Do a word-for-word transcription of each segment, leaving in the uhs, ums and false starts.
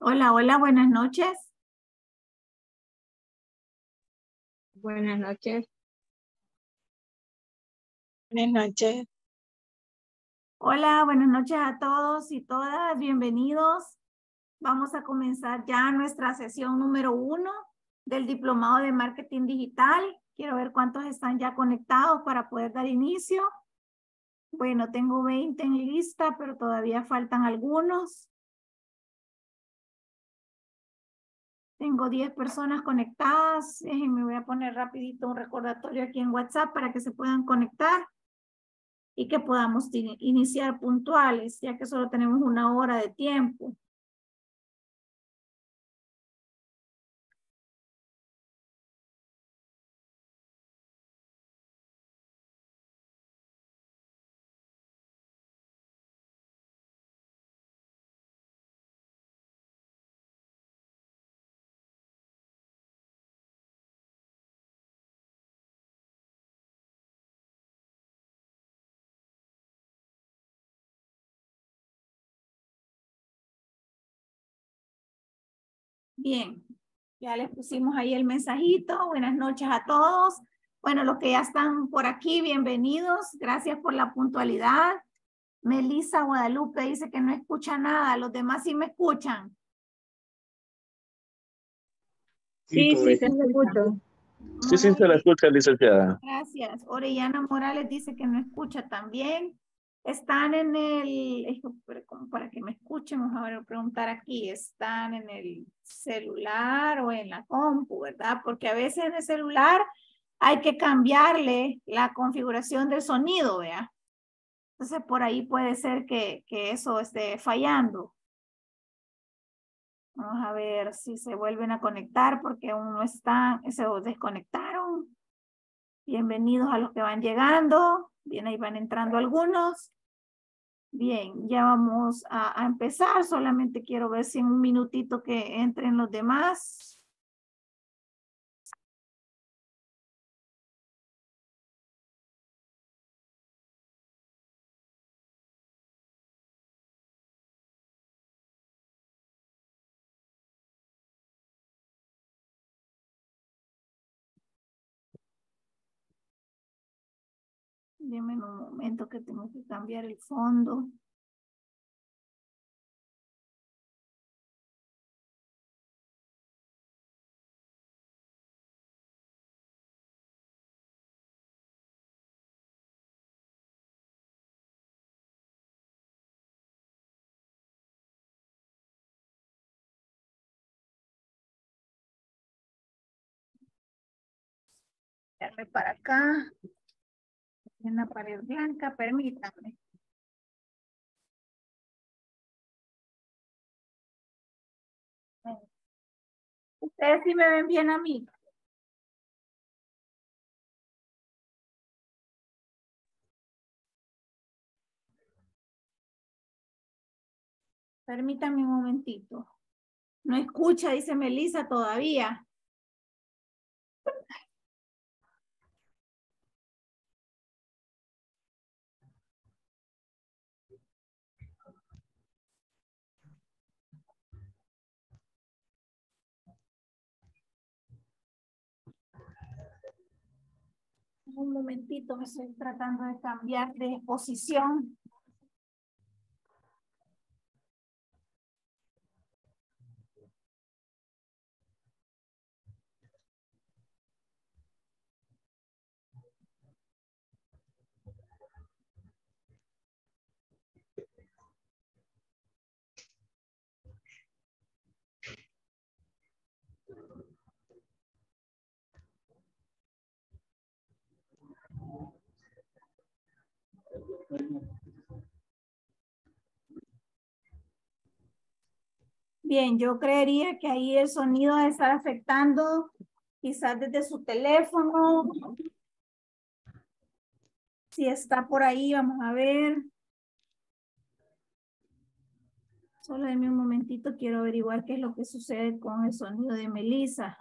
Hola, hola, buenas noches. Buenas noches. Buenas noches. Hola, buenas noches a todos y todas. Bienvenidos. Vamos a comenzar ya nuestra sesión número uno del Diplomado de Marketing Digital. Quiero ver cuántos están ya conectados para poder dar inicio. Bueno, tengo veinte en lista, pero todavía faltan algunos. Tengo diez personas conectadas. Déjenme, voy a poner rapidito un recordatorio aquí en WhatsApp para que se puedan conectar y que podamos iniciar puntuales, ya que solo tenemos una hora de tiempo. Bien, ya les pusimos ahí el mensajito. Buenas noches a todos. Bueno, los que ya están por aquí, bienvenidos. Gracias por la puntualidad. Melissa Guadalupe dice que no escucha nada. Los demás sí me escuchan. Sí, sí, se escucha. Sí, sí, se la escucha, licenciada. Gracias. Orellana Morales dice que no escucha también. Están en el, como para que me escuchen, vamos a ver, preguntar aquí, ¿están en el celular o en la compu, verdad? Porque a veces en el celular hay que cambiarle la configuración del sonido, ¿vea? Entonces por ahí puede ser que, que eso esté fallando. Vamos a ver si se vuelven a conectar porque aún no están, se desconectaron. Bienvenidos a los que van llegando. Bien, ahí van entrando algunos. Bien, ya vamos a, a empezar. Solamente quiero ver si en un minutito que entren los demás. Deme un momento que tengo que cambiar el fondo. Darle para acá. En la pared blanca, permítanme. Ustedes sí me ven bien a mí. Permítanme un momentito. No escucha, dice Melissa todavía. Un momentito, me estoy tratando de cambiar de posición. Bien, yo creería que ahí el sonido está afectando quizás desde su teléfono. Si está por ahí, vamos a ver. Solo denme un momentito, quiero averiguar qué es lo que sucede con el sonido de Melissa.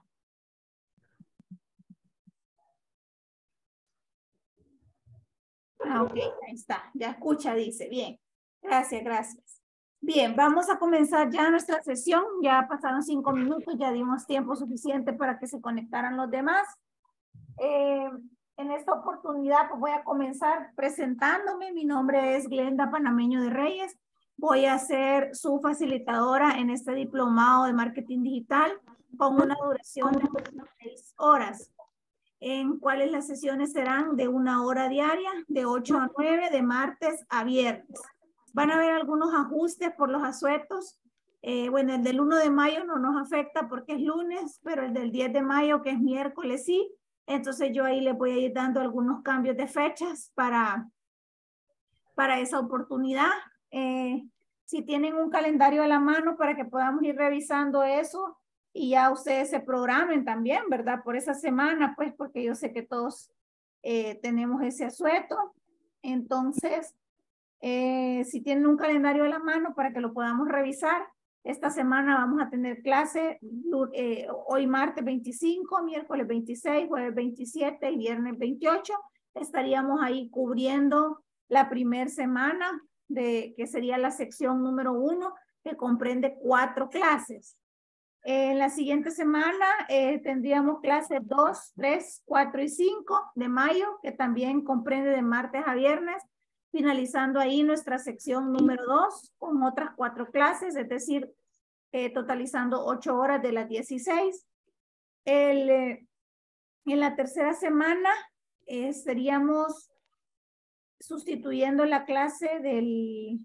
Ah, ok, ahí está. Ya escucha, dice. Bien. Gracias, gracias. Bien, vamos a comenzar ya nuestra sesión. Ya pasaron cinco minutos, ya dimos tiempo suficiente para que se conectaran los demás. Eh, en esta oportunidad pues voy a comenzar presentándome. Mi nombre es Glenda Panameño de Reyes. Voy a ser su facilitadora en este diplomado de marketing digital con una duración de seis horas, en cuales las sesiones serán de una hora diaria, de ocho a nueve, de martes a viernes. Van a haber algunos ajustes por los asuetos. Eh, bueno, el del uno de mayo no nos afecta porque es lunes, pero el del diez de mayo, que es miércoles, sí. Entonces yo ahí les voy a ir dando algunos cambios de fechas para, para esa oportunidad. Eh, si tienen un calendario a la mano para que podamos ir revisando eso y ya ustedes se programen también, ¿verdad? Por esa semana, pues, porque yo sé que todos eh, tenemos ese asueto. Entonces, eh, si tienen un calendario a la mano para que lo podamos revisar, esta semana vamos a tener clase eh, hoy martes veinticinco, miércoles veintiséis, jueves veintisiete y viernes veintiocho. Estaríamos ahí cubriendo la primera semana de que sería la sección número uno, que comprende cuatro clases. En la siguiente semana eh, tendríamos clases dos, tres, cuatro y cinco de mayo, que también comprende de martes a viernes, finalizando ahí nuestra sección número dos con otras cuatro clases, es decir, eh, totalizando ocho horas de las dieciséis. El, eh, en la tercera semana eh, estaríamos sustituyendo la clase del,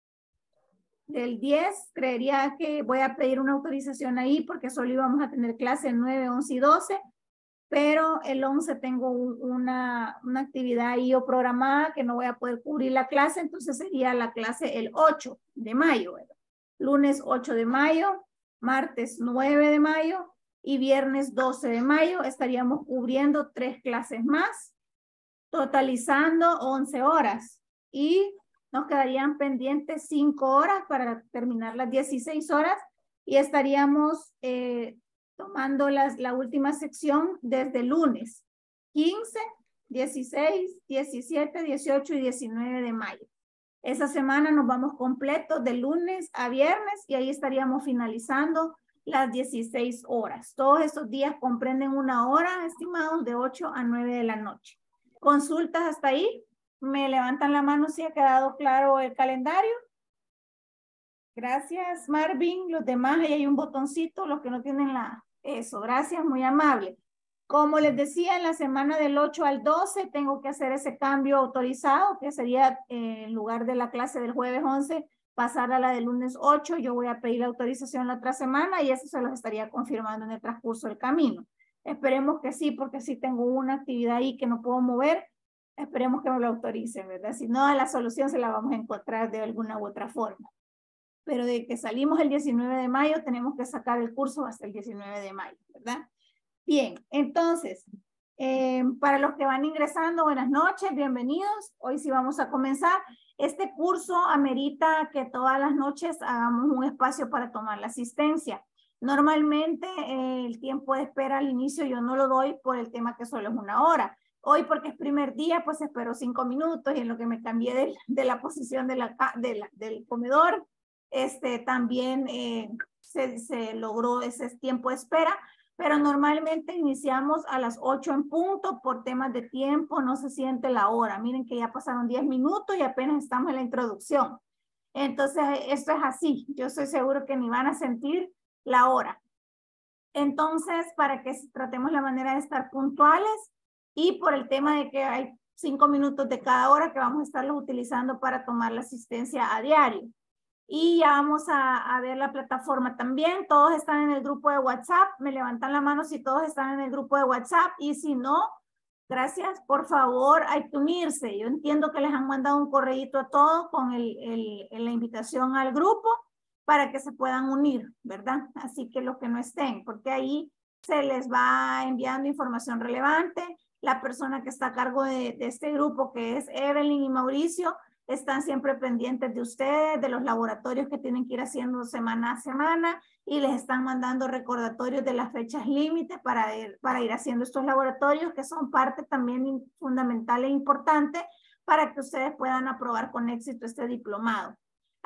del diez. Creería que voy a pedir una autorización ahí porque solo íbamos a tener clase nueve, once y doce. Pero el once tengo un, una, una actividad ahí o programada que no voy a poder cubrir la clase, entonces sería la clase el ocho de mayo, ¿verdad? Lunes ocho de mayo, martes nueve de mayo y viernes doce de mayo estaríamos cubriendo tres clases más, totalizando once horas y nos quedarían pendientes cinco horas para terminar las dieciséis horas y estaríamos eh, tomando las, la última sección desde lunes quince, dieciséis, diecisiete, dieciocho y diecinueve de mayo. Esa semana nos vamos completos de lunes a viernes y ahí estaríamos finalizando las dieciséis horas. Todos esos días comprenden una hora, estimados, de ocho a nueve de la noche. ¿Consultas hasta ahí? ¿Me levantan la mano si ha quedado claro el calendario? Gracias, Marvin. Los demás, ahí hay un botoncito, los que no tienen la... Eso, gracias, muy amable. Como les decía, en la semana del ocho al doce tengo que hacer ese cambio autorizado, que sería eh, en lugar de la clase del jueves once, pasar a la del lunes ocho. Yo voy a pedir la autorización la otra semana y eso se los estaría confirmando en el transcurso del camino. Esperemos que sí, porque sí tengo una actividad ahí que no puedo mover. Esperemos que me lo autoricen, ¿verdad? Si no, la solución se la vamos a encontrar de alguna u otra forma. Pero de que salimos el diecinueve de mayo, tenemos que sacar el curso hasta el diecinueve de mayo, ¿verdad? Bien, entonces, eh, para los que van ingresando, buenas noches, bienvenidos. Hoy sí vamos a comenzar. Este curso amerita que todas las noches hagamos un espacio para tomar la asistencia. Normalmente eh, el tiempo de espera al inicio yo no lo doy por el tema que solo es una hora. Hoy porque es primer día, pues espero cinco minutos y en lo que me cambié de, de la posición de la, de la, del comedor, este, también eh, se, se logró ese tiempo de espera, pero normalmente iniciamos a las ocho en punto por temas de tiempo, no se siente la hora. Miren que ya pasaron diez minutos y apenas estamos en la introducción. Entonces, esto es así. Yo estoy seguro que ni van a sentir la hora. Entonces, para que tratemos la manera de estar puntuales y por el tema de que hay cinco minutos de cada hora que vamos a estarlos utilizando para tomar la asistencia a diario. Y ya vamos a, a ver la plataforma también. Todos están en el grupo de WhatsApp. Me levantan la mano si todos están en el grupo de WhatsApp. Y si no, gracias, por favor, hay que unirse. Yo entiendo que les han mandado un correíto a todos con el, el, la invitación al grupo para que se puedan unir, ¿verdad? Así que los que no estén, porque ahí se les va enviando información relevante. La persona que está a cargo de, de este grupo, que es Evelyn y Mauricio, están siempre pendientes de ustedes, de los laboratorios que tienen que ir haciendo semana a semana y les están mandando recordatorios de las fechas límite para ir, para ir haciendo estos laboratorios que son parte también fundamental e importante para que ustedes puedan aprobar con éxito este diplomado.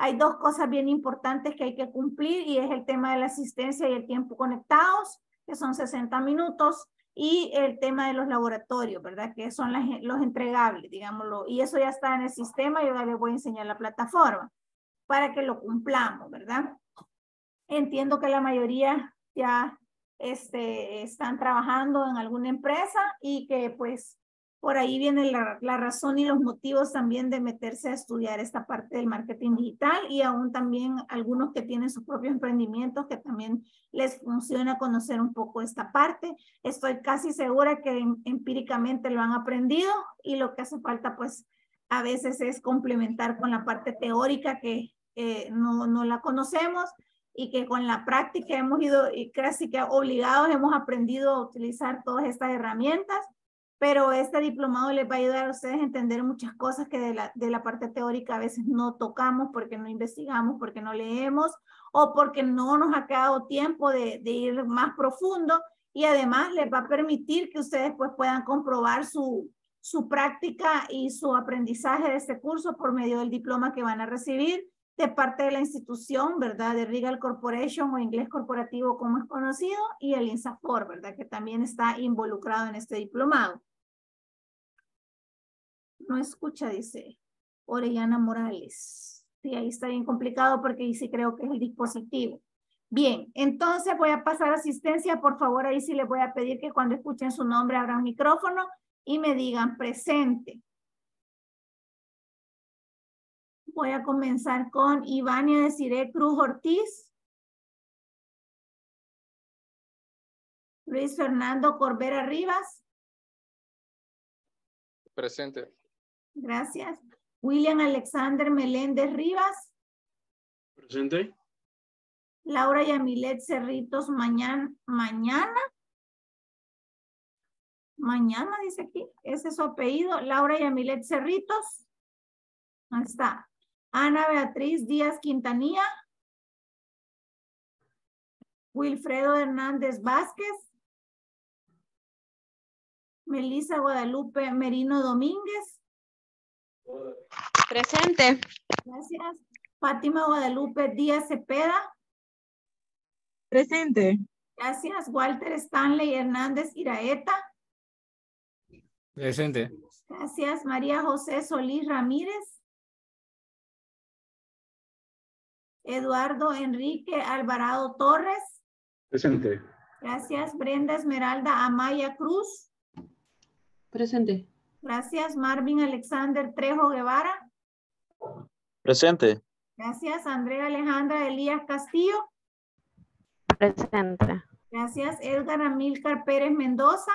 hay dos cosas bien importantes que hay que cumplir y es el tema de la asistencia y el tiempo conectados, que son sesenta minutos, y el tema de los laboratorios, ¿verdad? Que son las, los entregables, digámoslo, y eso ya está en el sistema, yo ya les voy a enseñar la plataforma para que lo cumplamos, ¿verdad? Entiendo que la mayoría ya este, están trabajando en alguna empresa y que pues por ahí viene la, la razón y los motivos también de meterse a estudiar esta parte del marketing digital y aún también algunos que tienen sus propios emprendimientos que también les funciona conocer un poco esta parte. Estoy casi segura que empíricamente lo han aprendido y lo que hace falta pues a veces es complementar con la parte teórica que eh, no, no la conocemos y que con la práctica hemos ido y casi que obligados hemos aprendido a utilizar todas estas herramientas, pero este diplomado les va a ayudar a ustedes a entender muchas cosas que de la, de la parte teórica a veces no tocamos porque no investigamos, porque no leemos o porque no nos ha quedado tiempo de, de ir más profundo y además les va a permitir que ustedes pues puedan comprobar su, su práctica y su aprendizaje de este curso por medio del diploma que van a recibir de parte de la institución, ¿verdad? De Regal Corporation o Inglés Corporativo como es conocido y el INSAFOR, ¿verdad? Que también está involucrado en este diplomado. No escucha, dice Orellana Morales. Sí, ahí está bien complicado porque ahí sí creo que es el dispositivo. Bien, entonces voy a pasar asistencia. Por favor, ahí sí les voy a pedir que cuando escuchen su nombre abran micrófono y me digan presente. Voy a comenzar con Ivania Desiree Cruz Ortiz. Luis Fernando Corbera Rivas. Presente. Gracias. William Alexander Meléndez Rivas. Presente. Laura Yamilet Cerritos mañana. Mañana. Mañana dice aquí. Ese es su apellido. Laura Yamilet Cerritos. Ahí está. Ana Beatriz Díaz Quintanilla. Wilfredo Hernández Vázquez. Melissa Guadalupe Merino Domínguez. Presente. Gracias. Fátima Guadalupe Díaz Cepeda. Presente. Gracias. Walter Stanley Hernández Iraeta. Presente. Gracias. María José Solís Ramírez. Eduardo Enrique Alvarado Torres. Presente. Gracias. Brenda Esmeralda Amaya Cruz. Presente. Gracias. Marvin Alexander Trejo Guevara. Presente. Gracias. Andrea Alejandra Elías Castillo. Presente. Gracias. Edgar Amílcar Pérez Mendoza.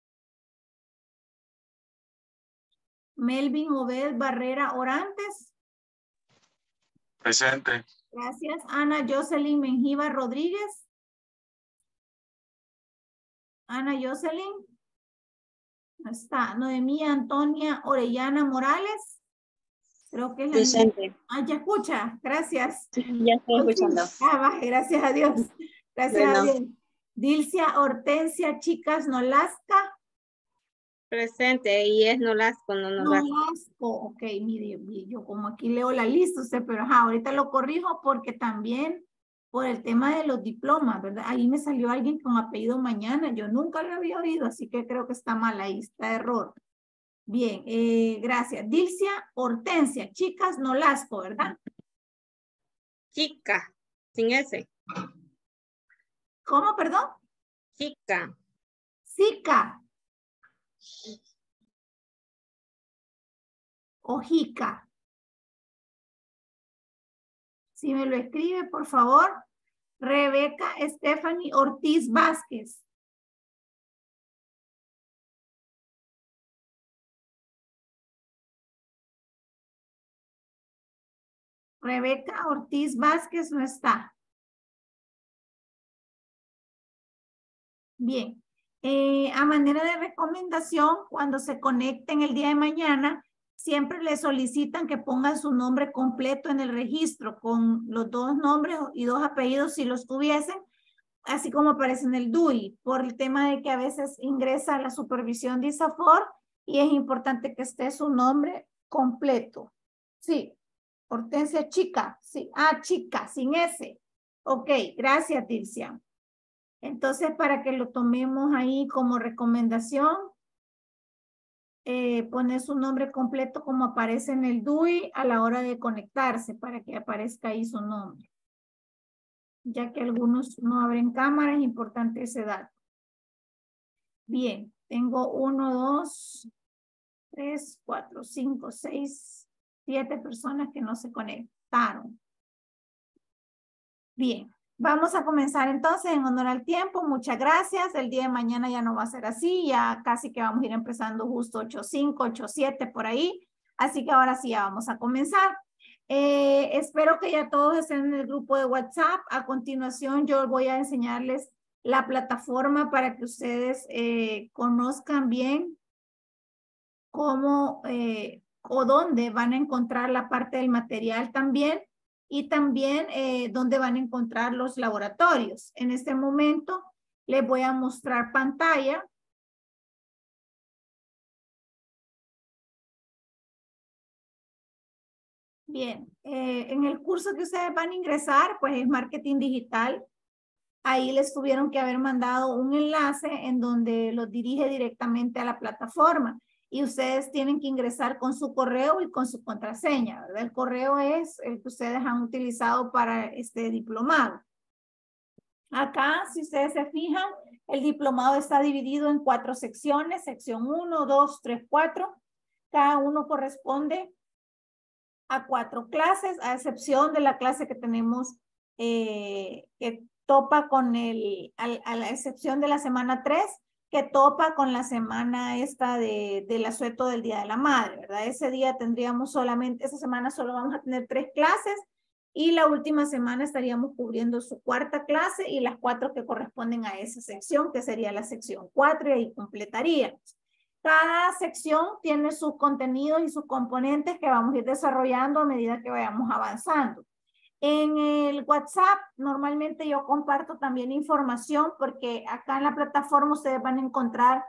Melvin Obed Barrera Orantes. Presente. Gracias. Ana Jocelyn Menjiva Rodríguez. Ana Jocelyn. No está. Noemí Antonia Orellana Morales. Creo que es la Presente. Ah, ya escucha. Gracias. Sí, ya estoy escuchando. Ah, baje, gracias a Dios. Gracias Bueno. a Dios. Dilcia Hortensia Chicas Nolasca. Presente. Y es Nolasco, no Nolasco. Nolasco. Ok, mire, yo como aquí leo la lista, usted, pero ajá, ahorita lo corrijo porque también por el tema de los diplomas, ¿verdad? Ahí me salió alguien con apellido Mañana. Yo nunca lo había oído, así que creo que está mal ahí, está error. Bien, eh, gracias. Dilcia Hortensia Chicas Nolasco, ¿verdad? Chica. Sin S. ¿Cómo, perdón? Chica. Zika. Ojica. Si me lo escribe, por favor. Rebeca Stephanie Ortiz Vázquez. Rebeca Ortiz Vázquez no está. Bien. Eh, a manera de recomendación, cuando se conecten el día de mañana, siempre le solicitan que pongan su nombre completo en el registro, con los dos nombres y dos apellidos si los tuviesen, así como aparece en el D U I, por el tema de que a veces ingresa a la supervisión de ISAFOR y es importante que esté su nombre completo. Sí. Hortensia Chica. Sí. Ah, Chica, sin S. Ok, gracias, Dircia. Entonces, para que lo tomemos ahí como recomendación, eh, poner su nombre completo como aparece en el D U I a la hora de conectarse, para que aparezca ahí su nombre. Ya que algunos no abren cámara, es importante ese dato. Bien, tengo uno, dos, tres, cuatro, cinco, seis, siete personas que no se conectaron. Bien, vamos a comenzar entonces en honor al tiempo. Muchas gracias. El día de mañana ya no va a ser así. Ya casi que vamos a ir empezando justo ocho cinco, ocho siete por ahí. Así que ahora sí ya vamos a comenzar. Eh, espero que ya todos estén en el grupo de WhatsApp. A continuación yo voy a enseñarles la plataforma para que ustedes eh, conozcan bien cómo eh, o dónde van a encontrar la parte del material también. Y también eh, dónde van a encontrar los laboratorios. En este momento les voy a mostrar pantalla. Bien, eh, en el curso que ustedes van a ingresar, pues es marketing digital. Ahí les tuvieron que haber mandado un enlace en donde los dirige directamente a la plataforma. Y ustedes tienen que ingresar con su correo y con su contraseña, ¿verdad? El correo es el que ustedes han utilizado para este diplomado. Acá, si ustedes se fijan, el diplomado está dividido en cuatro secciones, sección uno, dos, tres, cuatro. Cada uno corresponde a cuatro clases, a excepción de la clase que tenemos eh, que topa con el, a, a la excepción de la semana tres, que topa con la semana esta de, del asueto del Día de la Madre, ¿verdad? Ese día tendríamos solamente, esa semana solo vamos a tener tres clases y la última semana estaríamos cubriendo su cuarta clase y las cuatro que corresponden a esa sección, que sería la sección cuatro y ahí completaríamos. Cada sección tiene sus contenidos y sus componentes que vamos a ir desarrollando a medida que vayamos avanzando. En el WhatsApp, normalmente yo comparto también información porque acá en la plataforma ustedes van a encontrar,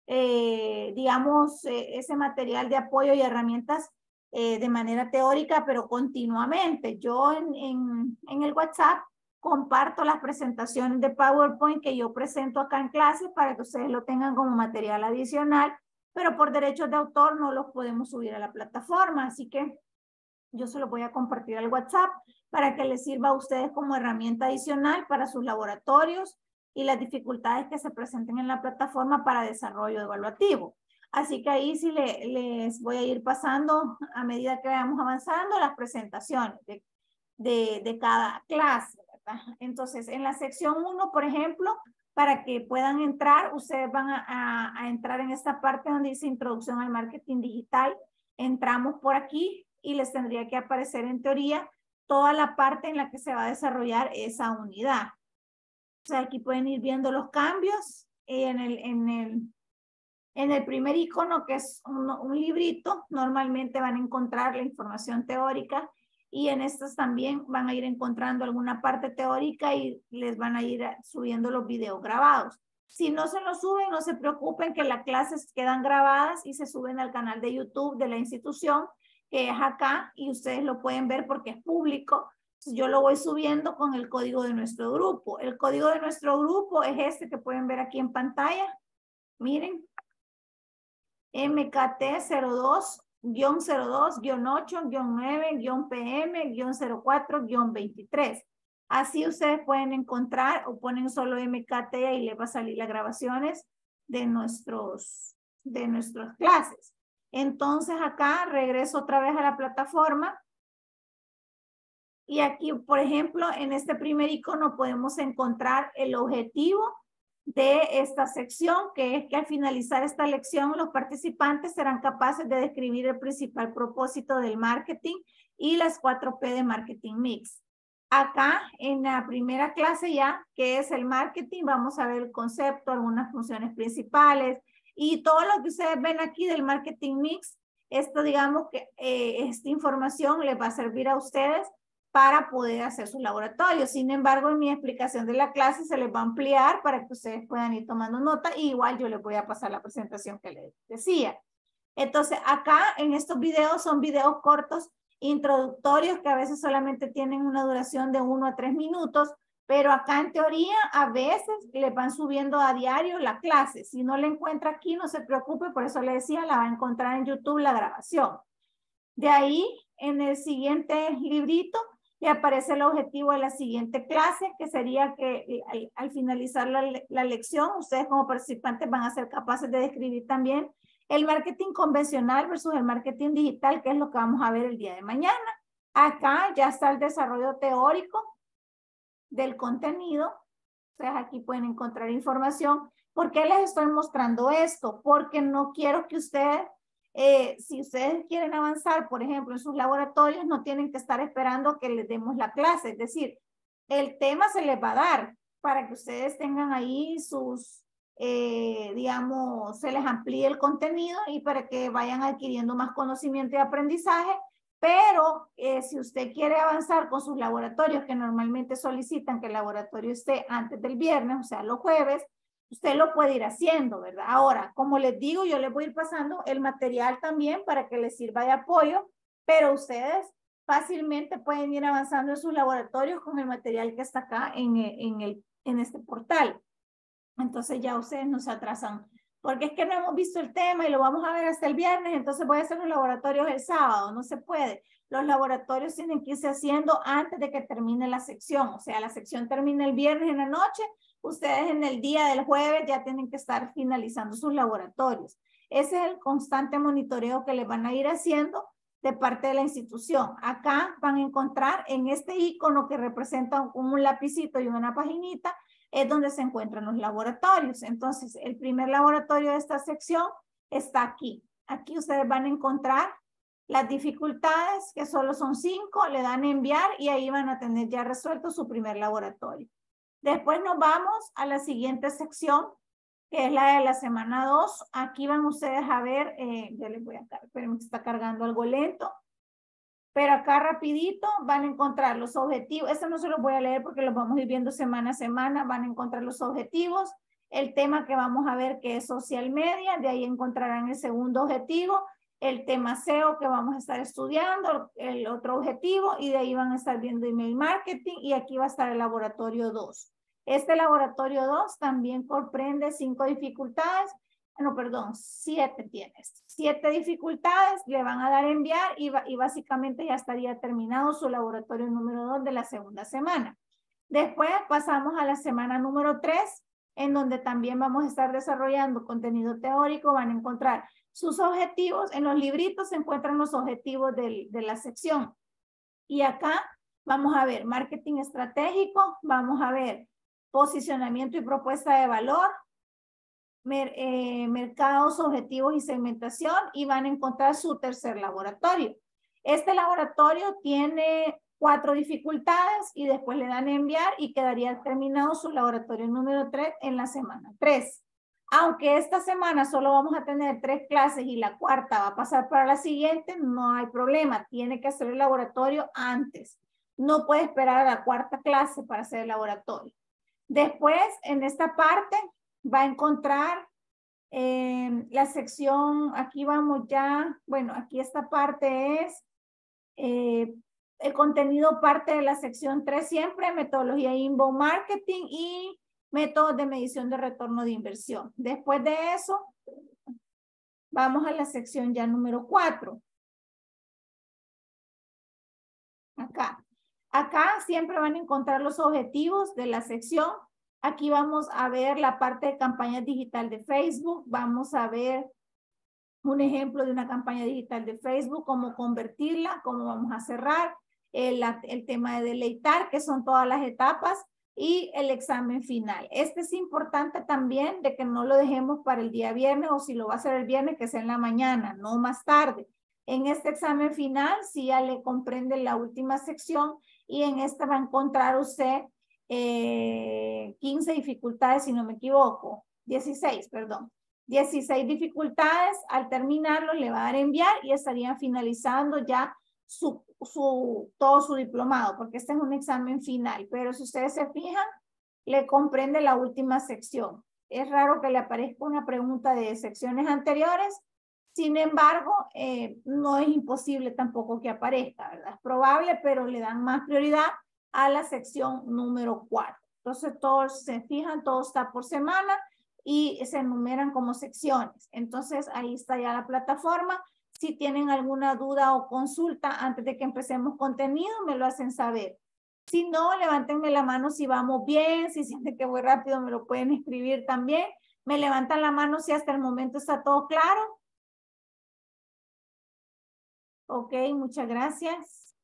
eh, digamos, eh, ese material de apoyo y herramientas eh, de manera teórica, pero continuamente. Yo en, en, en el WhatsApp comparto las presentaciones de PowerPoint que yo presento acá en clase para que ustedes lo tengan como material adicional, pero por derechos de autor no los podemos subir a la plataforma, así que yo se los voy a compartir al WhatsApp para que les sirva a ustedes como herramienta adicional para sus laboratorios y las dificultades que se presenten en la plataforma para desarrollo evaluativo. Así que ahí sí le, les voy a ir pasando a medida que vayamos avanzando las presentaciones de, de, de cada clase, ¿verdad? Entonces, en la sección uno, por ejemplo, para que puedan entrar, ustedes van a, a, a entrar en esta parte donde dice Introducción al Marketing Digital. Entramos por aquí y les tendría que aparecer en teoría toda la parte en la que se va a desarrollar esa unidad. O sea, aquí pueden ir viendo los cambios en el, en el, en el primer icono, que es un, un librito. Normalmente van a encontrar la información teórica y en estos también van a ir encontrando alguna parte teórica y les van a ir subiendo los videos grabados. Si no se los suben, no se preocupen que las clases quedan grabadas y se suben al canal de YouTube de la institución, que es acá, y ustedes lo pueden ver porque es público. Entonces yo lo voy subiendo con el código de nuestro grupo. El código de nuestro grupo es este que pueden ver aquí en pantalla. Miren. M K T cero dos guión cero dos guión ocho guión nueve guión P M guión cero cuatro guión veintitrés. Así ustedes pueden encontrar o ponen solo M K T y les va a salir las grabaciones de, nuestros, de nuestras clases. Entonces acá regreso otra vez a la plataforma y aquí, por ejemplo, en este primer icono podemos encontrar el objetivo de esta sección, que es que al finalizar esta lección los participantes serán capaces de describir el principal propósito del marketing y las cuatro P de Marketing Mix. Acá en la primera clase ya, que es el marketing, vamos a ver el concepto, algunas funciones principales y todo lo que ustedes ven aquí del Marketing Mix. Esto, digamos que eh, esta información les va a servir a ustedes para poder hacer su laboratorio. Sin embargo, en mi explicación de la clase se les va a ampliar para que ustedes puedan ir tomando nota y igual yo les voy a pasar la presentación que les decía. Entonces, acá en estos videos son videos cortos introductorios que a veces solamente tienen una duración de uno a tres minutos, pero acá en teoría a veces le van subiendo a diario la clase. Si no la encuentra aquí, no se preocupe, por eso le decía, la va a encontrar en YouTube la grabación. De ahí, en el siguiente librito, le aparece el objetivo de la siguiente clase, que sería que al, al finalizar la, la lección, ustedes como participantes van a ser capaces de describir también el marketing convencional versus el marketing digital, que es lo que vamos a ver el día de mañana. Acá ya está el desarrollo teórico del contenido. Ustedes aquí pueden encontrar información. ¿Por qué les estoy mostrando esto? Porque no quiero que ustedes, eh, si ustedes quieren avanzar, por ejemplo, en sus laboratorios, no tienen que estar esperando que les demos la clase. Es decir, el tema se les va a dar para que ustedes tengan ahí sus, eh, digamos, se les amplíe el contenido y para que vayan adquiriendo más conocimiento y aprendizaje. Pero eh, si usted quiere avanzar con sus laboratorios, que normalmente solicitan que el laboratorio esté antes del viernes, o sea, los jueves, usted lo puede ir haciendo, ¿verdad? Ahora, como les digo, yo les voy a ir pasando el material también para que les sirva de apoyo, pero ustedes fácilmente pueden ir avanzando en sus laboratorios con el material que está acá en, en, el, en este portal. Entonces ya ustedes no se atrasan, porque es que no hemos visto el tema y lo vamos a ver hasta el viernes, entonces voy a hacer los laboratorios el sábado. No se puede. Los laboratorios tienen que irse haciendo antes de que termine la sección. O sea, la sección termina el viernes en la noche, ustedes en el día del jueves ya tienen que estar finalizando sus laboratorios. Ese es el constante monitoreo que les van a ir haciendo de parte de la institución. Acá van a encontrar en este icono que representa un, un lapicito y una paginita, es donde se encuentran los laboratorios. Entonces, el primer laboratorio de esta sección está aquí. Aquí ustedes van a encontrar las dificultades, que solo son cinco, le dan a enviar y ahí van a tener ya resuelto su primer laboratorio. Después nos vamos a la siguiente sección, que es la de la semana dos. Aquí van ustedes a ver, eh, ya les voy a cargar, pero se está cargando algo lento. Pero acá rapidito van a encontrar los objetivos. Esto no se los voy a leer porque los vamos a ir viendo semana a semana. Van a encontrar los objetivos, el tema que vamos a ver que es social media. De ahí encontrarán el segundo objetivo, el tema S E O que vamos a estar estudiando, el otro objetivo, y de ahí van a estar viendo email marketing, y aquí va a estar el laboratorio dos. Este laboratorio dos también comprende cinco dificultades. No, perdón, siete tienes. Siete dificultades, le van a dar a enviar y, y básicamente ya estaría terminado su laboratorio número dos de la segunda semana. Después pasamos a la semana número tres, en donde también vamos a estar desarrollando contenido teórico. Van a encontrar sus objetivos. En los libritos se encuentran los objetivos del, de la sección. Y acá vamos a ver marketing estratégico, vamos a ver posicionamiento y propuesta de valor, Mer, eh, mercados, objetivos y segmentación, y van a encontrar su tercer laboratorio. Este laboratorio tiene cuatro dificultades y después le dan a enviar y quedaría terminado su laboratorio número tres en la semana tres. Aunque esta semana solo vamos a tener tres clases y la cuarta va a pasar para la siguiente, no hay problema. Tiene que hacer el laboratorio antes. No puede esperar a la cuarta clase para hacer el laboratorio. Después, en esta parte, va a encontrar eh, la sección, aquí vamos ya, bueno, aquí esta parte es eh, el contenido parte de la sección tres siempre, metodología inbound marketing y métodos de medición de retorno de inversión. Después de eso, vamos a la sección ya número cuatro. Acá. Acá siempre van a encontrar los objetivos de la sección. Aquí vamos a ver la parte de campaña digital de Facebook. Vamos a ver un ejemplo de una campaña digital de Facebook, cómo convertirla, cómo vamos a cerrar, el, el tema de deleitar, que son todas las etapas, y el examen final. Este es importante también de que no lo dejemos para el día viernes, o si lo va a hacer el viernes, que sea en la mañana, no más tarde. En este examen final, sí ya le comprende la última sección, y en esta va a encontrar usted Eh, quince dificultades, si no me equivoco, dieciséis, perdón, dieciséis dificultades. Al terminarlo le va a dar a enviar y estarían finalizando ya su, su, todo su diplomado, porque este es un examen final, pero si ustedes se fijan, le comprende la última sección. Es raro que le aparezca una pregunta de secciones anteriores, Sin embargo, eh, no es imposible tampoco que aparezca, ¿verdad? Es probable, pero le dan más prioridad a la sección número cuatro. Entonces, todos se fijan, todo está por semana y se enumeran como secciones. Entonces, ahí está ya la plataforma. Si tienen alguna duda o consulta antes de que empecemos contenido, me lo hacen saber. Si no, levántenme la mano si vamos bien, si sienten que voy rápido, me lo pueden escribir también. Me levantan la mano si hasta el momento está todo claro. Ok, muchas gracias.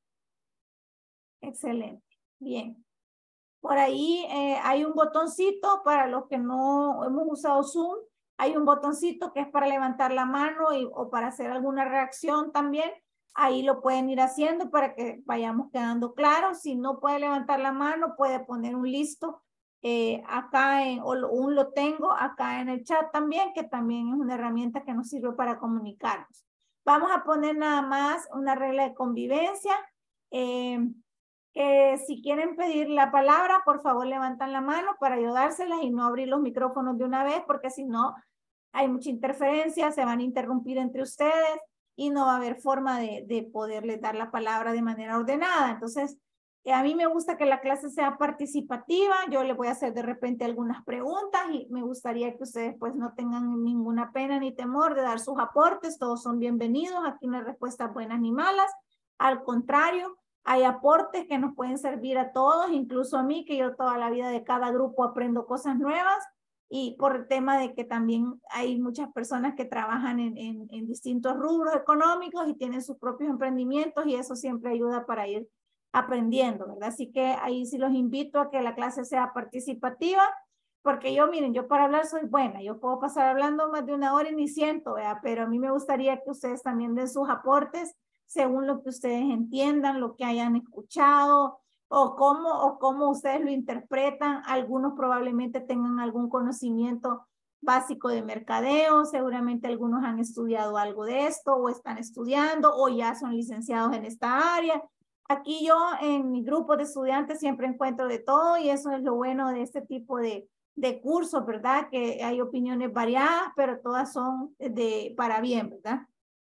Excelente. Bien. Por ahí eh, hay un botoncito para los que no hemos usado Zoom. Hay un botoncito que es para levantar la mano y, o para hacer alguna reacción también. Ahí lo pueden ir haciendo para que vayamos quedando claros. Si no puede levantar la mano, puede poner un listo eh, acá en, o un lo tengo acá en el chat también, que también es una herramienta que nos sirve para comunicarnos. Vamos a poner nada más una regla de convivencia. Eh, que si quieren pedir la palabra, por favor levantan la mano para ayudárselas y no abrir los micrófonos de una vez, porque si no hay mucha interferencia, se van a interrumpir entre ustedes y no va a haber forma de, de poderles dar la palabra de manera ordenada. Entonces, eh, a mí me gusta que la clase sea participativa. Yo le voy a hacer de repente algunas preguntas y me gustaría que ustedes pues no tengan ninguna pena ni temor de dar sus aportes. Todos son bienvenidos. Aquí no hay respuestas buenas ni malas. Al contrario, hay aportes que nos pueden servir a todos, incluso a mí, que yo toda la vida de cada grupo aprendo cosas nuevas, y por el tema de que también hay muchas personas que trabajan en, en, en distintos rubros económicos y tienen sus propios emprendimientos, y eso siempre ayuda para ir aprendiendo, ¿verdad? Así que ahí sí los invito a que la clase sea participativa, porque yo, miren, yo para hablar soy buena, yo puedo pasar hablando más de una hora y ni siento, ¿verdad? Pero a mí me gustaría que ustedes también den sus aportes según lo que ustedes entiendan, lo que hayan escuchado, o cómo, o cómo ustedes lo interpretan. Algunos probablemente tengan algún conocimiento básico de mercadeo, seguramente algunos han estudiado algo de esto, o están estudiando, o ya son licenciados en esta área. Aquí yo en mi grupo de estudiantes siempre encuentro de todo, y eso es lo bueno de este tipo de, de cursos, ¿verdad? Que hay opiniones variadas, pero todas son de, para bien, ¿verdad?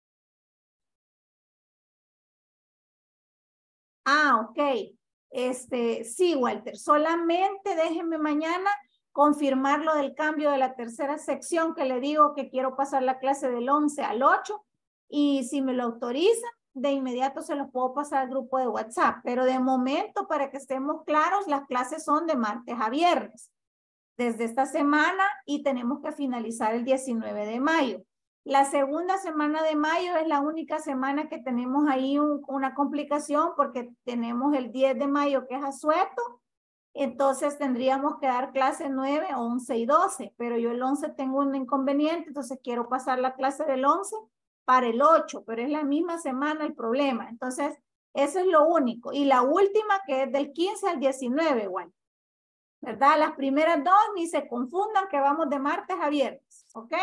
Ah, ok. Este, sí, Walter, solamente déjenme mañana confirmar lo del cambio de la tercera sección, que le digo que quiero pasar la clase del once al ocho, y si me lo autoriza, de inmediato se los puedo pasar al grupo de WhatsApp, pero de momento, para que estemos claros, las clases son de martes a viernes, desde esta semana, y tenemos que finalizar el diecinueve de mayo. La segunda semana de mayo es la única semana que tenemos ahí un, una complicación, porque tenemos el diez de mayo que es asueto, entonces tendríamos que dar clase nueve, once y doce, pero yo el once tengo un inconveniente, entonces quiero pasar la clase del once para el ocho, pero es la misma semana el problema. Entonces, eso es lo único. Y la última, que es del quince al diecinueve, igual, ¿verdad? Las primeras dos ni se confundan, que vamos de martes a viernes, ¿ok?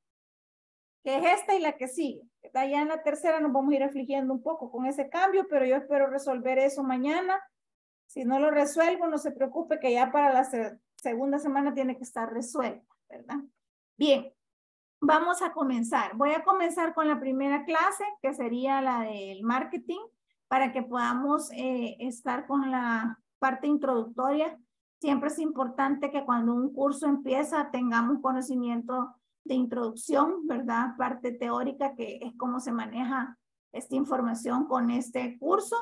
Que es esta y la que sigue. Ya en la tercera nos vamos a ir afligiendo un poco con ese cambio, pero yo espero resolver eso mañana. Si no lo resuelvo, no se preocupe, que ya para la se segunda semana tiene que estar resuelta, ¿verdad? Bien, vamos a comenzar. Voy a comenzar con la primera clase, que sería la del marketing, para que podamos eh, estar con la parte introductoria. Siempre es importante que cuando un curso empieza tengamos conocimiento de introducción, ¿verdad? Parte teórica, que es cómo se maneja esta información con este curso.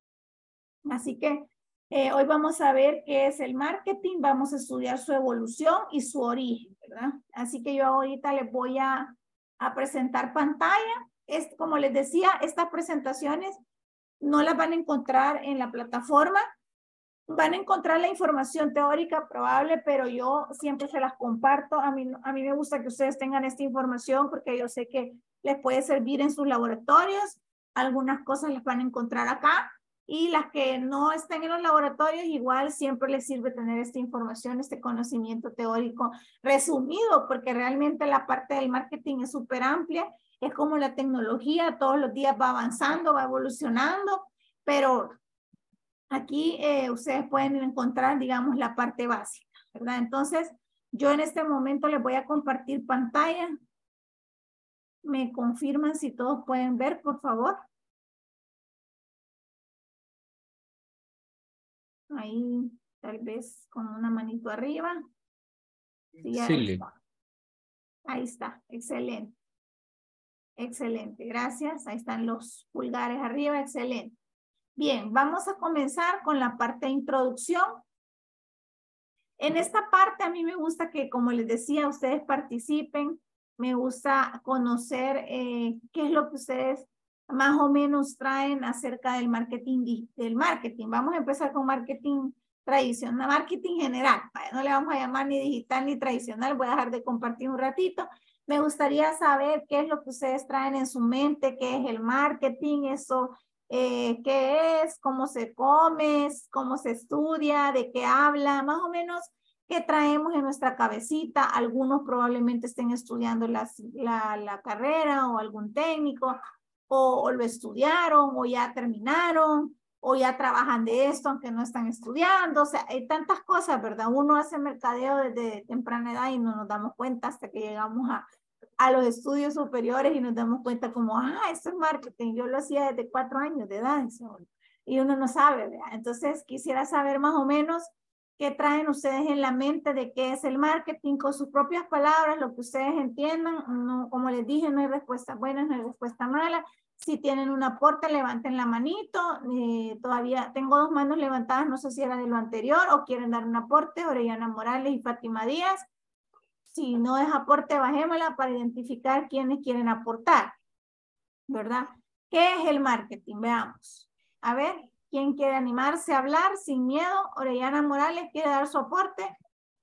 Así que eh, hoy vamos a ver qué es el marketing, vamos a estudiar su evolución y su origen, ¿verdad? Así que yo ahorita les voy a, a presentar pantalla. Es, como les decía, estas presentaciones no las van a encontrar en la plataforma. Van a encontrar la información teórica probable, pero yo siempre se las comparto. A mí, a mí me gusta que ustedes tengan esta información, porque yo sé que les puede servir en sus laboratorios. Algunas cosas las van a encontrar acá, y las que no estén en los laboratorios, igual siempre les sirve tener esta información, este conocimiento teórico resumido, porque realmente la parte del marketing es súper amplia. Es como la tecnología, todos los días va avanzando, va evolucionando, pero aquí eh, ustedes pueden encontrar, digamos, la parte básica, ¿verdad? Entonces, yo en este momento les voy a compartir pantalla. ¿Me confirman si todos pueden ver, por favor? Ahí, tal vez con una manito arriba. Sí, ahí está. Ahí está, excelente. Excelente, gracias. Ahí están los pulgares arriba, excelente. Bien, vamos a comenzar con la parte de introducción. En esta parte a mí me gusta que, como les decía, ustedes participen. Me gusta conocer eh, qué es lo que ustedes más o menos traen acerca del marketing. Del marketing. Vamos a empezar con marketing tradicional, marketing general. No le vamos a llamar ni digital ni tradicional. Voy a dejar de compartir un ratito. Me gustaría saber qué es lo que ustedes traen en su mente, qué es el marketing, eso, eh, qué es, cómo se come, cómo se estudia, de qué habla, más o menos qué traemos en nuestra cabecita. Algunos probablemente estén estudiando las, la, la carrera o algún técnico, o, o lo estudiaron, o ya terminaron, o ya trabajan de esto, aunque no están estudiando. O sea, hay tantas cosas, ¿verdad? Uno hace mercadeo desde temprana edad y no nos damos cuenta hasta que llegamos a, a los estudios superiores y nos damos cuenta como, ah, esto es marketing. Yo lo hacía desde cuatro años de edad. Y uno no sabe, ¿verdad? Entonces, quisiera saber más o menos qué traen ustedes en la mente de qué es el marketing con sus propias palabras, lo que ustedes entiendan. No, como les dije, no hay respuesta buena, no hay respuesta mala. Si tienen un aporte, levanten la manito. Eh, todavía tengo dos manos levantadas, no sé si era de lo anterior o quieren dar un aporte. Orellana Morales y Fátima Díaz. Si no es aporte, bajémosla para identificar quiénes quieren aportar, ¿verdad? ¿Qué es el marketing? Veamos. A ver, ¿quién quiere animarse a hablar sin miedo? Orellana Morales, ¿quiere dar su aporte?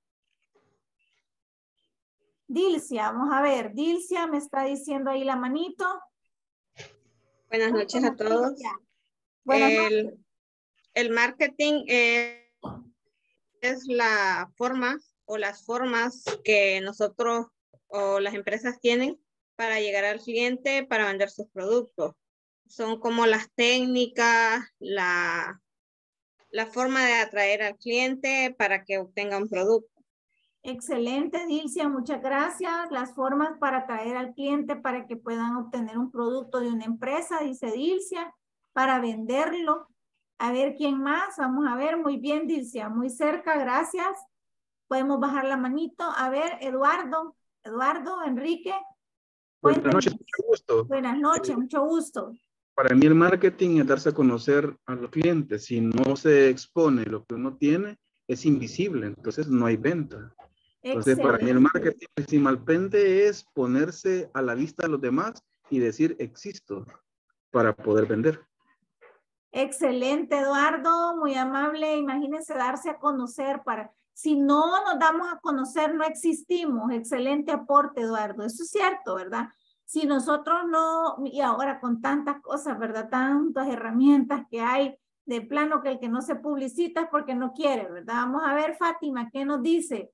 Dilcia, vamos a ver. Dilcia me está diciendo ahí la manito. Buenas noches a todos. Buenas el, noches. El marketing es, es la forma o las formas que nosotros o las empresas tienen para llegar al cliente, para vender sus productos. Son como las técnicas, la, la forma de atraer al cliente para que obtenga un producto. Excelente, Dilcia, muchas gracias. Las formas para atraer al cliente para que puedan obtener un producto de una empresa, dice Dilcia, para venderlo. A ver, ¿quién más? Vamos a ver, muy bien, Dilcia, muy cerca, gracias. Podemos bajar la manito. A ver, Eduardo, Eduardo, Enrique. Buenas noches, mucho gusto. Buenas noches, Eh, mucho gusto. Para mí el marketing es darse a conocer a los clientes. Si no se expone lo que uno tiene, es invisible, entonces no hay venta. Entonces, Excelente. para mí el marketing principalmente es ponerse a la vista de los demás y decir existo para poder vender. Excelente, Eduardo, muy amable. Imagínense darse a conocer para, si no nos damos a conocer, no existimos. Excelente aporte, Eduardo. Eso es cierto, ¿verdad? Si nosotros no, y ahora con tantas cosas, ¿verdad? Tantas herramientas que hay, de plano que el que no se publicita es porque no quiere, ¿verdad? Vamos a ver, Fátima, ¿qué nos dice?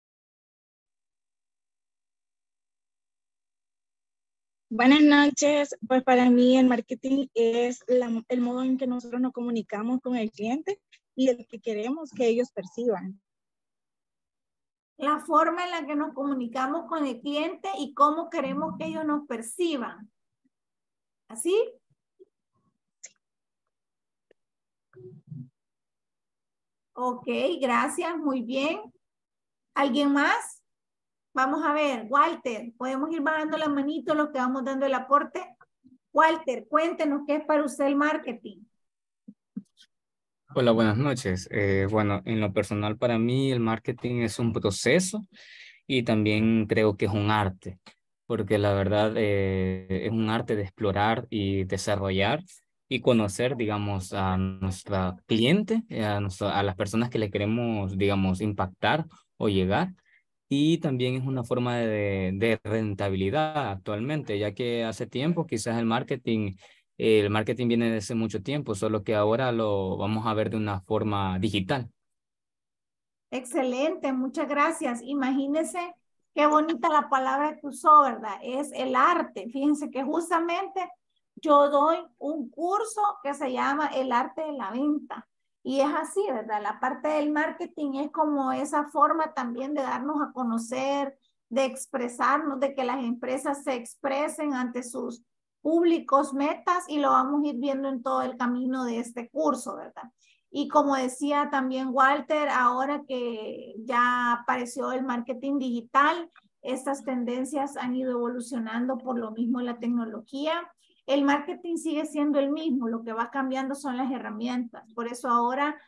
Buenas noches, pues para mí el marketing es la, el modo en que nosotros nos comunicamos con el cliente y el que queremos que ellos perciban. La forma en la que nos comunicamos con el cliente y cómo queremos que ellos nos perciban. ¿Así? Ok, gracias, muy bien. ¿Alguien más? Vamos a ver, Walter, podemos ir bajando la manito los que vamos dando el aporte. Walter, cuéntenos qué es para usted el marketing. Hola, buenas noches. Eh, bueno, en lo personal para mí el marketing es un proceso y también creo que es un arte, porque la verdad eh, es un arte de explorar y desarrollar y conocer, digamos, a nuestra cliente, eh, a, nuestra- a las personas que le queremos, digamos, impactar o llegar. Y también es una forma de, de rentabilidad actualmente, ya que hace tiempo quizás el marketing, eh, el marketing viene desde mucho tiempo, solo que ahora lo vamos a ver de una forma digital. Excelente, muchas gracias. Imagínense qué bonita la palabra que usó, ¿verdad? Es el arte. Fíjense que justamente yo doy un curso que se llama El arte de la venta. Y es así, ¿verdad? La parte del marketing es como esa forma también de darnos a conocer, de expresarnos, de que las empresas se expresen ante sus públicos, metas, y lo vamos a ir viendo en todo el camino de este curso, ¿verdad? Y como decía también Walter, ahora que ya apareció el marketing digital, estas tendencias han ido evolucionando por lo mismo la tecnología. El marketing sigue siendo el mismo, lo que va cambiando son las herramientas. Por eso ahora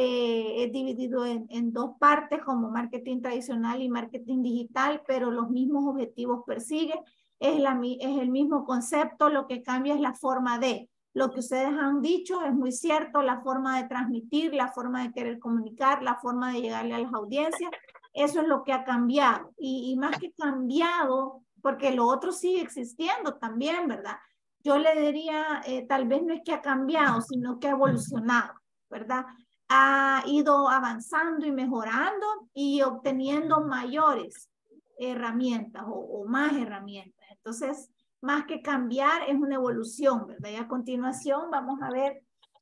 eh, es dividido en, en dos partes, como marketing tradicional y marketing digital, pero los mismos objetivos persiguen. Es, la, es el mismo concepto, lo que cambia es la forma de. Lo que ustedes han dicho es muy cierto, la forma de transmitir, la forma de querer comunicar, la forma de llegarle a las audiencias, eso es lo que ha cambiado. Y, y más que cambiado, porque lo otro sigue existiendo también, ¿verdad? Yo le diría, eh, tal vez no es que ha cambiado, sino que ha evolucionado, ¿verdad? Ha ido avanzando y mejorando y obteniendo mayores herramientas o, o más herramientas. Entonces, más que cambiar, es una evolución, ¿verdad? Y a continuación vamos a ver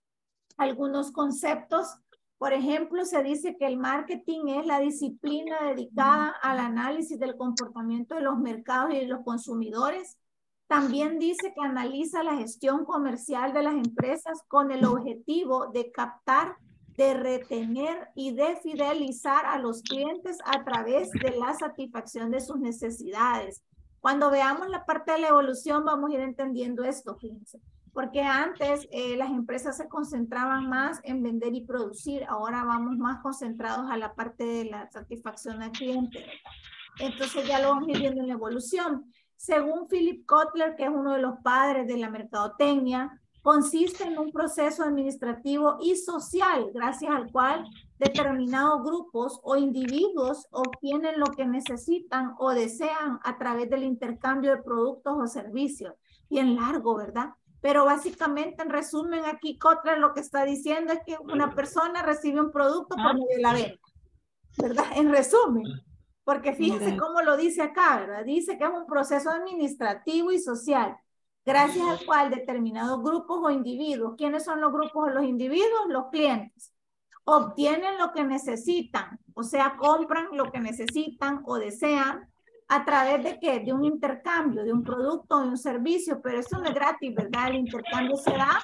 algunos conceptos. Por ejemplo, se dice que el marketing es la disciplina dedicada al análisis del comportamiento de los mercados y de los consumidores. También dice que analiza la gestión comercial de las empresas con el objetivo de captar, de retener y de fidelizar a los clientes a través de la satisfacción de sus necesidades. Cuando veamos la parte de la evolución vamos a ir entendiendo esto, fíjense. Porque antes eh, las empresas se concentraban más en vender y producir, ahora vamos más concentrados a la parte de la satisfacción al cliente. Entonces ya lo vamos a ir viendo en la evolución. Según Philip Kotler, que es uno de los padres de la mercadotecnia, consiste en un proceso administrativo y social, gracias al cual determinados grupos o individuos obtienen lo que necesitan o desean a través del intercambio de productos o servicios. Bien largo, ¿verdad? Pero básicamente, en resumen, aquí Kotler lo que está diciendo es que una persona recibe un producto por medio de la venta, ¿verdad? En resumen. Porque fíjense cómo lo dice acá, ¿verdad? Dice que es un proceso administrativo y social, gracias al cual determinados grupos o individuos, ¿quiénes son los grupos o los individuos? Los clientes, obtienen lo que necesitan, o sea, compran lo que necesitan o desean, ¿a través de qué? De un intercambio, de un producto o de un servicio, pero eso no es gratis, ¿verdad? El intercambio se da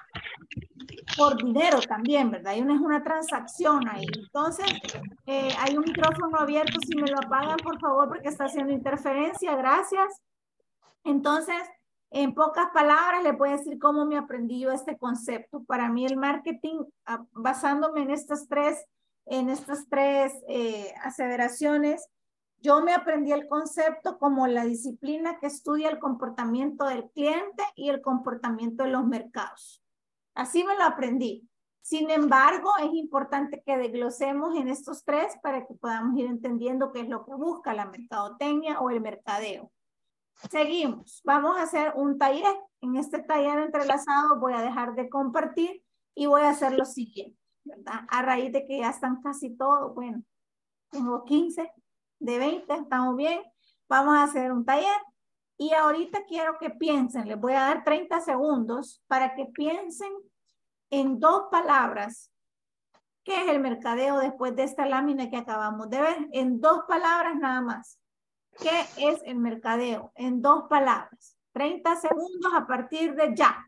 por dinero también, ¿verdad? Y no es una transacción ahí. Entonces, eh, hay un micrófono abierto, si me lo apagan, por favor, porque está haciendo interferencia, gracias. Entonces, en pocas palabras, le puedo decir cómo me aprendí yo este concepto. Para mí el marketing, basándome en estas tres, en estas tres eh, aseveraciones, yo me aprendí el concepto como la disciplina que estudia el comportamiento del cliente y el comportamiento de los mercados. Así me lo aprendí. Sin embargo, es importante que desglosemos en estos tres para que podamos ir entendiendo qué es lo que busca la mercadotecnia o el mercadeo. Seguimos. Vamos a hacer un taller. En este taller entrelazado voy a dejar de compartir y voy a hacer lo siguiente, ¿verdad? A raíz de que ya están casi todos, bueno, tengo quince de veinte, estamos bien. Vamos a hacer un taller. Y ahorita quiero que piensen, les voy a dar treinta segundos para que piensen en dos palabras. ¿Qué es el mercadeo después de esta lámina que acabamos de ver? En dos palabras nada más. ¿Qué es el mercadeo? En dos palabras. treinta segundos a partir de ya.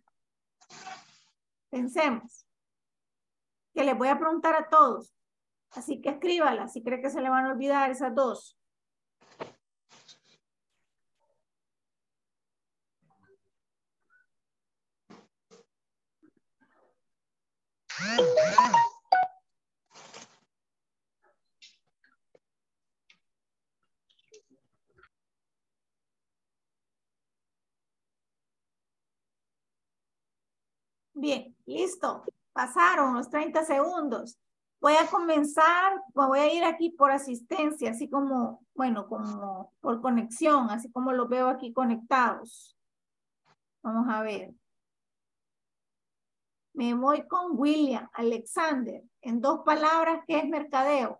Pensemos. Que les voy a preguntar a todos. Así que escríbala si cree que se le van a olvidar esas dos. Bien, listo. Pasaron los treinta segundos. Voy a comenzar, voy a ir aquí por asistencia, así como, bueno, como por conexión, así como los veo aquí conectados. Vamos a ver. Me voy con William Alexander. En dos palabras, ¿qué es mercadeo?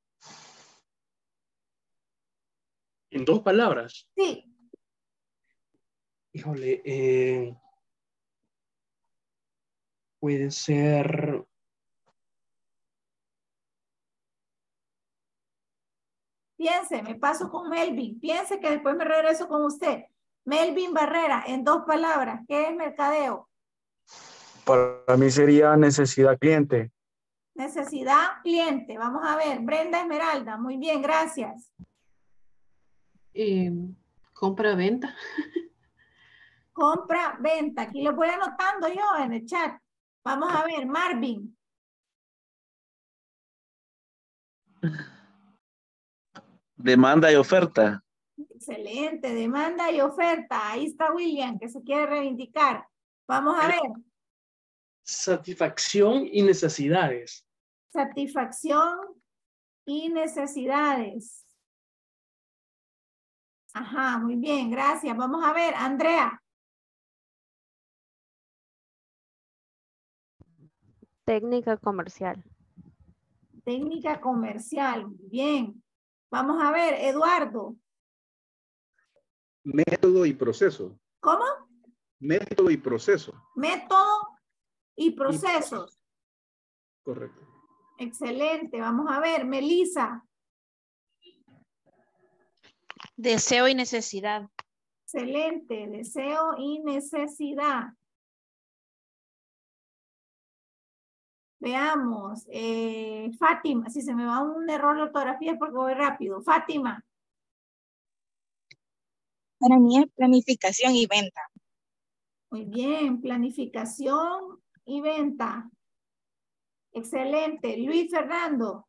¿En dos palabras? Sí. Híjole, eh, puede ser... Piense, me paso con Melvin. Piense que después me regreso con usted. Melvin Barrera, en dos palabras, ¿qué es mercadeo? Para mí sería necesidad cliente. Necesidad cliente. Vamos a ver. Brenda Esmeralda. Muy bien, gracias. Eh, compra-venta. Compra, venta. Aquí lo voy anotando yo en el chat. Vamos a ver, Marvin. Demanda y oferta. Excelente, demanda y oferta. Ahí está William, que se quiere reivindicar. Vamos a ver. Satisfacción y necesidades. Satisfacción y necesidades. Ajá, muy bien, gracias. Vamos a ver, Andrea. Técnica comercial. Técnica comercial, muy bien. Vamos a ver, Eduardo. Método y proceso. ¿Cómo? Método y proceso. Método y procesos. Correcto. Excelente, vamos a ver, Melissa. Deseo y necesidad. Excelente, deseo y necesidad. Veamos, eh, Fátima, si se me va un error de ortografía es porque voy rápido. Fátima. Para mí es planificación y venta. Muy bien, planificación y venta. Excelente. Luis Fernando.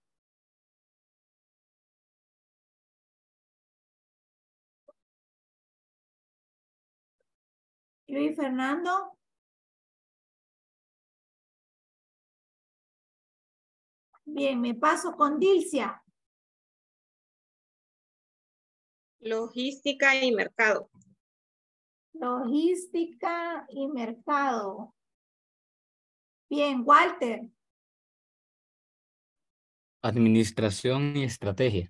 Luis Fernando. Bien, me paso con Dilcia. Logística y mercado. Logística y mercado. Bien, Walter. Administración y estrategia.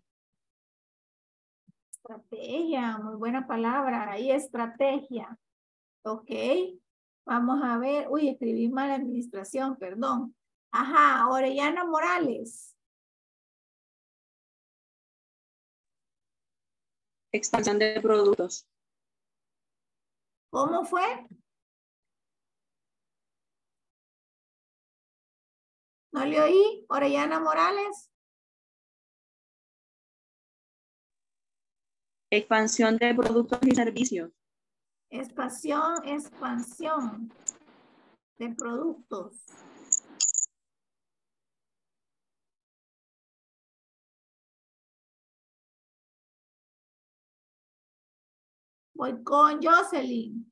Estrategia, muy buena palabra. Ahí estrategia. Ok. Vamos a ver. Uy, escribí mal administración, perdón. Ajá, Orellana Morales. Expansión de productos. ¿Cómo fue? ¿No le oí? Orellana Morales. Expansión de productos y servicios. Expansión, expansión de productos. Voy con Jocelyn.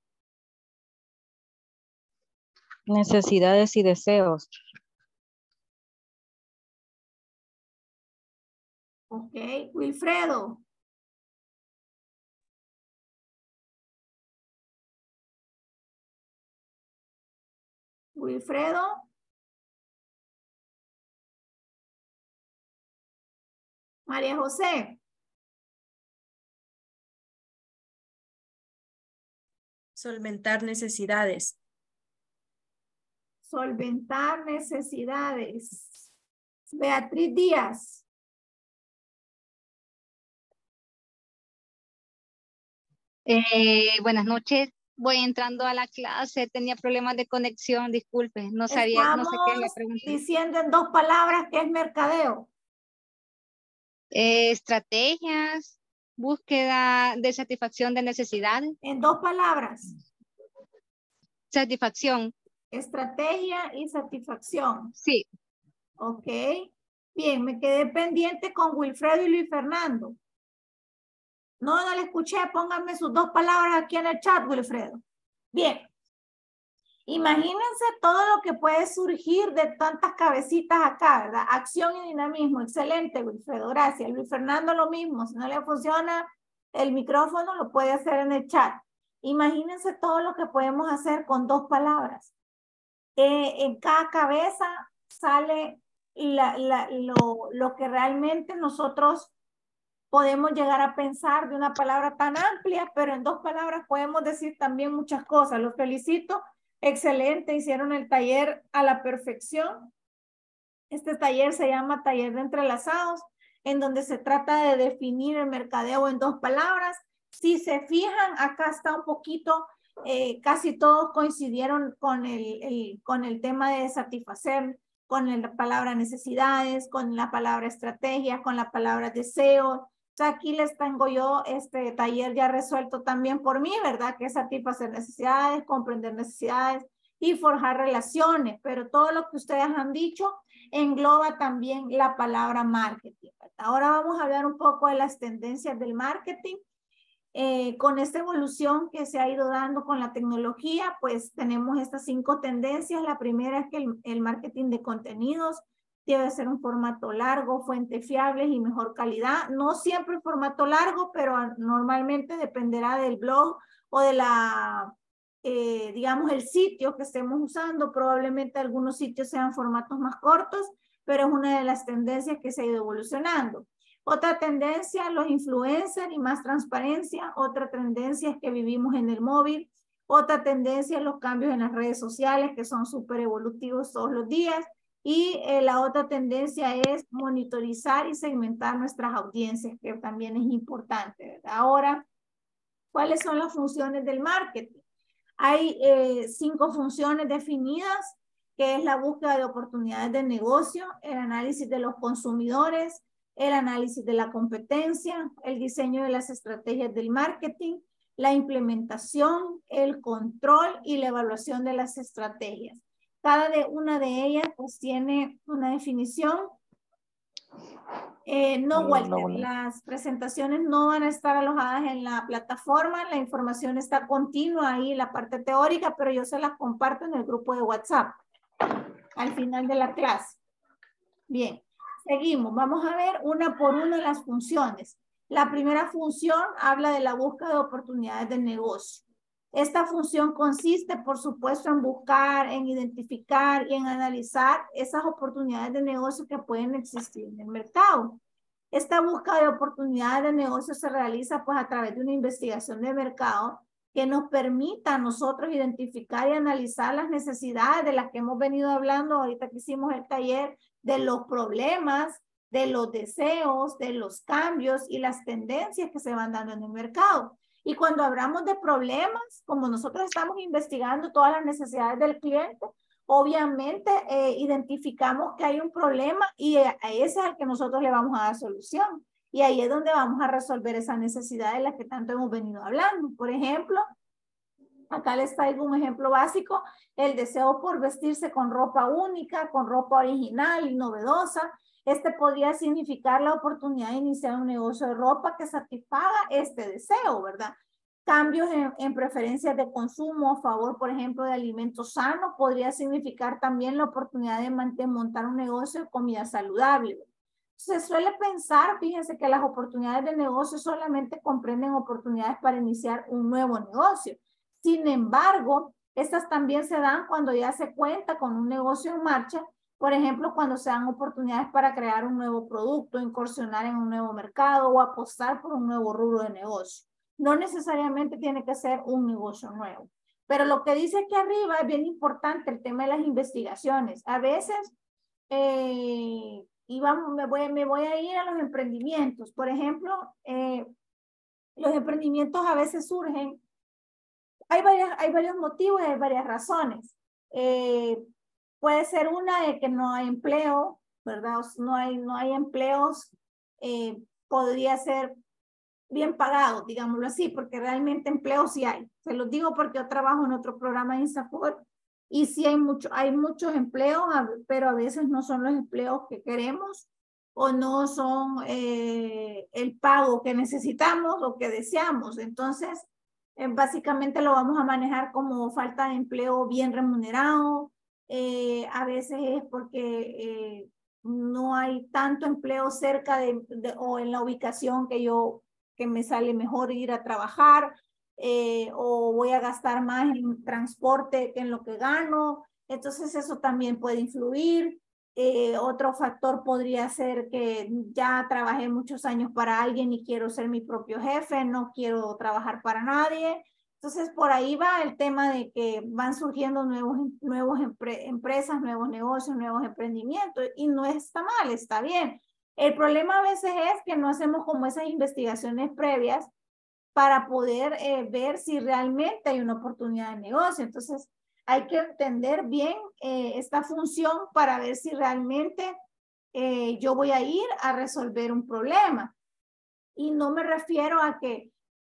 Necesidades y deseos. Ok, Wilfredo. Wilfredo. María José. Solventar necesidades. Solventar necesidades. Beatriz Díaz. Eh, buenas noches. Voy entrando a la clase, tenía problemas de conexión, disculpe, no sabía, no sé qué es la Estamos pregunta. diciendo en dos palabras que es mercadeo. Eh, estrategias, búsqueda de satisfacción de necesidades. En dos palabras. Satisfacción. Estrategia y satisfacción. Sí. Ok. Bien, me quedé pendiente con Wilfredo y Luis Fernando. No, no le escuché. Pónganme sus dos palabras aquí en el chat, Wilfredo. Bien. Imagínense todo lo que puede surgir de tantas cabecitas acá, ¿verdad? Acción y dinamismo. Excelente, Wilfredo. Gracias. Luis Fernando lo mismo. Si no le funciona el micrófono, lo puede hacer en el chat. Imagínense todo lo que podemos hacer con dos palabras. Eh, en cada cabeza sale la, la, lo, lo que realmente nosotros podemos llegar a pensar de una palabra tan amplia, pero en dos palabras podemos decir también muchas cosas. Los felicito. Excelente, hicieron el taller a la perfección. Este taller se llama Taller de Entrelazados. en donde se trata de definir el mercadeo en dos palabras. Si se fijan, acá está un poquito, eh, casi todos coincidieron con el, el, con el tema de satisfacer, con la palabra necesidades, con la palabra estrategia, con la palabra deseo. O sea, aquí les tengo yo este taller ya resuelto también por mí, ¿verdad? Que es satisfacer necesidades, comprender necesidades y forjar relaciones. Pero todo lo que ustedes han dicho engloba también la palabra marketing, ¿verdad? Ahora vamos a hablar un poco de las tendencias del marketing. Eh, con esta evolución que se ha ido dando con la tecnología, pues tenemos estas cinco tendencias. La primera es que el, el marketing de contenidos debe ser un formato largo, fuentes fiables y mejor calidad. No siempre formato largo, pero normalmente dependerá del blog o de la, eh, digamos, el sitio que estemos usando. Probablemente algunos sitios sean formatos más cortos, pero es una de las tendencias que se ha ido evolucionando. Otra tendencia, los influencers y más transparencia. Otra tendencia es que vivimos en el móvil. Otra tendencia, los cambios en las redes sociales, que son súper evolutivos todos los días. Y eh, la otra tendencia es monitorizar y segmentar nuestras audiencias, que también es importante, ¿verdad? Ahora, ¿cuáles son las funciones del marketing? Hay eh, cinco funciones definidas, que es la búsqueda de oportunidades de negocio, el análisis de los consumidores, el análisis de la competencia, el diseño de las estrategias del marketing, la implementación, el control y la evaluación de las estrategias. Cada de una de ellas pues tiene una definición. Eh, no, Walter, las presentaciones no van a estar alojadas en la plataforma, la información está continua ahí, la parte teórica, pero yo se las comparto en el grupo de WhatsApp al final de la clase. Bien. Seguimos, vamos a ver una por una las funciones. La primera función habla de la búsqueda de oportunidades de negocio. Esta función consiste, por supuesto, en buscar, en identificar y en analizar esas oportunidades de negocio que pueden existir en el mercado. Esta búsqueda de oportunidades de negocio se realiza pues a través de una investigación de mercado que nos permita a nosotros identificar y analizar las necesidades de las que hemos venido hablando ahorita que hicimos el taller, de los problemas, de los deseos, de los cambios y las tendencias que se van dando en el mercado. Y cuando hablamos de problemas, como nosotros estamos investigando todas las necesidades del cliente, obviamente eh, identificamos que hay un problema y a ese es al que nosotros le vamos a dar solución. Y ahí es donde vamos a resolver esas necesidades de las que tanto hemos venido hablando. Por ejemplo, acá les traigo un ejemplo básico, el deseo por vestirse con ropa única, con ropa original y novedosa. Este podría significar la oportunidad de iniciar un negocio de ropa que satisfaga este deseo, ¿verdad? Cambios en, en preferencias de consumo a favor, por ejemplo, de alimentos sanos, podría significar también la oportunidad de, de montar un negocio de comida saludable. Se suele pensar, fíjense, que las oportunidades de negocio solamente comprenden oportunidades para iniciar un nuevo negocio. Sin embargo, estas también se dan cuando ya se cuenta con un negocio en marcha, por ejemplo, cuando se dan oportunidades para crear un nuevo producto, incursionar en un nuevo mercado o apostar por un nuevo rubro de negocio. No necesariamente tiene que ser un negocio nuevo. Pero lo que dice aquí arriba es bien importante, el tema de las investigaciones. A veces, eh, y vamos, me, voy, me voy a ir a los emprendimientos. Por ejemplo, eh, los emprendimientos a veces surgen. Hay, varias, hay varios motivos y hay varias razones. Eh, puede ser una de que no hay empleo, ¿verdad? No hay, no hay empleos, eh, podría ser bien pagados, digámoslo así, porque realmente empleos sí hay. Se los digo porque yo trabajo en otro programa de INSAFORP y sí hay, mucho, hay muchos empleos, pero a veces no son los empleos que queremos o no son eh, el pago que necesitamos o que deseamos. Entonces, Eh, básicamente lo vamos a manejar como falta de empleo bien remunerado. Eh, a veces es porque eh, no hay tanto empleo cerca de, de, o en la ubicación que yo, que me sale mejor ir a trabajar, eh, o voy a gastar más en transporte que en lo que gano. Entonces eso también puede influir. Eh, otro factor podría ser que ya trabajé muchos años para alguien y quiero ser mi propio jefe, no quiero trabajar para nadie. Entonces por ahí va el tema de que van surgiendo nuevos, nuevos empre, empresas, nuevos negocios, nuevos emprendimientos y no está mal, está bien. El problema a veces es que no hacemos como esas investigaciones previas para poder eh, ver si realmente hay una oportunidad de negocio. Entonces, hay que entender bien eh, esta función para ver si realmente eh, yo voy a ir a resolver un problema. Y no me refiero a que,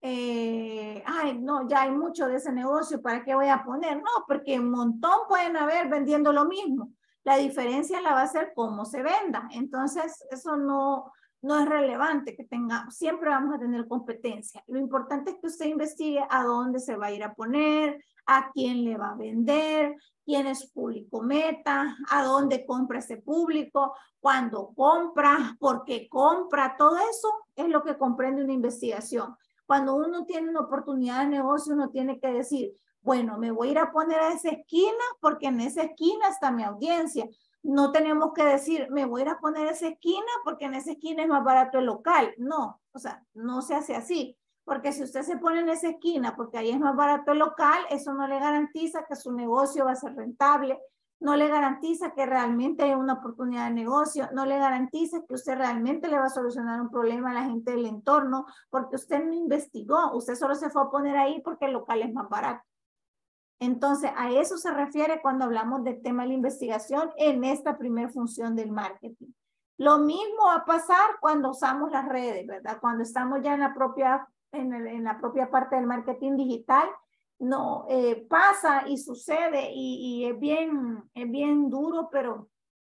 eh, ay, no, ya hay mucho de ese negocio, ¿para qué voy a poner? No, porque un montón pueden haber vendiendo lo mismo. La diferencia la va a ser cómo se venda. Entonces, eso no, no es relevante que tengamos. Siempre vamos a tener competencia. Lo importante es que usted investigue a dónde se va a ir a poner, a quién le va a vender, quién es público meta, a dónde compra ese público, cuándo compra, por qué compra. Todo eso es lo que comprende una investigación. Cuando uno tiene una oportunidad de negocio, uno tiene que decir, bueno, me voy a ir a poner a esa esquina porque en esa esquina está mi audiencia. No tenemos que decir, me voy a ir a poner a esa esquina porque en esa esquina es más barato el local. No, o sea, no se hace así. Porque si usted se pone en esa esquina porque ahí es más barato el local, eso no le garantiza que su negocio va a ser rentable, no le garantiza que realmente hay una oportunidad de negocio, no le garantiza que usted realmente le va a solucionar un problema a la gente del entorno, porque usted no investigó, usted solo se fue a poner ahí porque el local es más barato. Entonces, a eso se refiere cuando hablamos del tema de la investigación en esta primera función del marketing. Lo mismo va a pasar cuando usamos las redes, ¿verdad? Cuando estamos ya en la propia, en, el, en la propia parte del marketing digital, no, eh, pasa y sucede y, y es, bien, es bien duro, pero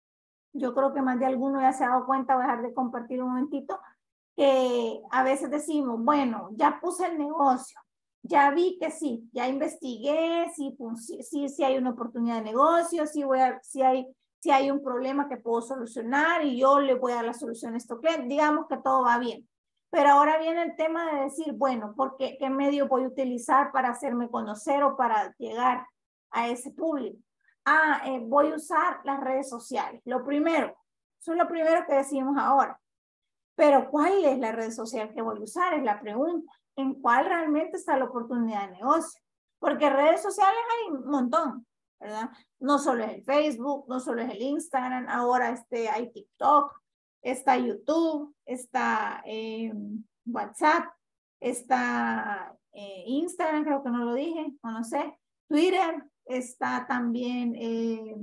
yo creo que más de alguno ya se ha dado cuenta, voy a dejar de compartir un momentito, que a veces decimos, bueno, ya puse el negocio, ya vi que sí, ya investigué, si sí, sí, sí hay una oportunidad de negocio, sí, voy a, sí, hay, sí hay un problema que puedo solucionar y yo le voy a dar la solución a estos clientes, digamos que todo va bien. Pero ahora viene el tema de decir, bueno, ¿por qué, qué medio voy a utilizar para hacerme conocer o para llegar a ese público? Ah, eh, voy a usar las redes sociales. Lo primero, eso es lo primero que decimos ahora. Pero ¿cuál es la red social que voy a usar? Es la pregunta. ¿En cuál realmente está la oportunidad de negocio? Porque redes sociales hay un montón, ¿verdad? No solo es el Facebook, no solo es el Instagram, ahora este, hay TikTok, está YouTube, está eh, WhatsApp, está eh, Instagram, creo que no lo dije, o no sé, Twitter, está también... Eh,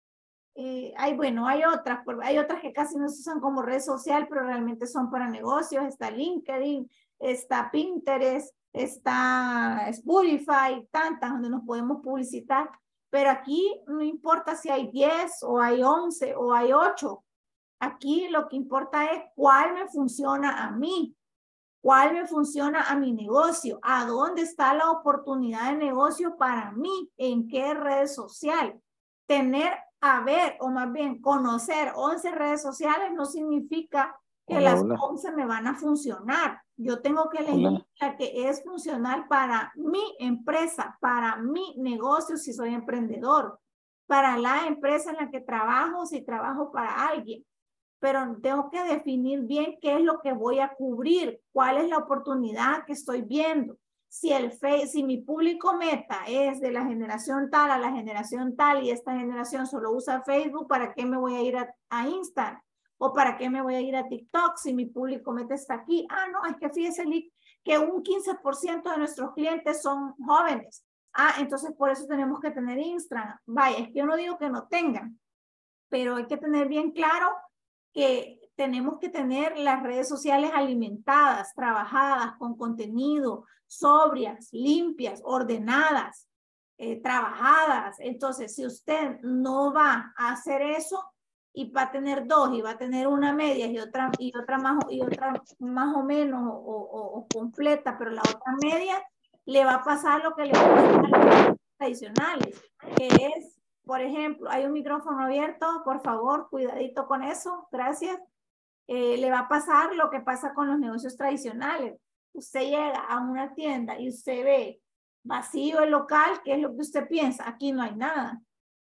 Eh, hay, bueno, hay otras, hay otras que casi no se usan como red social, pero realmente son para negocios. Está LinkedIn, está Pinterest, está Spotify, tantas donde nos podemos publicitar. Pero aquí no importa si hay diez o hay once o hay ocho. Aquí lo que importa es cuál me funciona a mí, cuál me funciona a mi negocio, a dónde está la oportunidad de negocio para mí, en qué red social. Tener a ver, o más bien conocer once redes sociales no significa que hola, las hola. once me van a funcionar. Yo tengo que elegir hola. La que es funcional para mi empresa, para mi negocio si soy emprendedor, para la empresa en la que trabajo si trabajo para alguien. Pero tengo que definir bien qué es lo que voy a cubrir, cuál es la oportunidad que estoy viendo. Si, el fe, si mi público meta es de la generación tal a la generación tal y esta generación solo usa Facebook, ¿para qué me voy a ir a, a Instagram? ¿O para qué me voy a ir a TikTok si mi público meta está aquí? Ah, no, es que fíjese que un quince por ciento de nuestros clientes son jóvenes. Ah, entonces por eso tenemos que tener Instagram. Vaya, es que yo no digo que no tengan, pero hay que tener bien claro que tenemos que tener las redes sociales alimentadas, trabajadas, con contenido, sobrias, limpias, ordenadas, eh, trabajadas. Entonces, si usted no va a hacer eso y va a tener dos y va a tener una media y otra, y otra, más, y otra más o menos o, o, o completa, pero la otra media, le va a pasar lo que le pasa a los tradicionales, que es, por ejemplo, hay un micrófono abierto, por favor, cuidadito con eso, gracias. Eh, le va a pasar lo que pasa con los negocios tradicionales. Usted llega a una tienda y usted ve vacío el local, ¿qué es lo que usted piensa? Aquí no hay nada.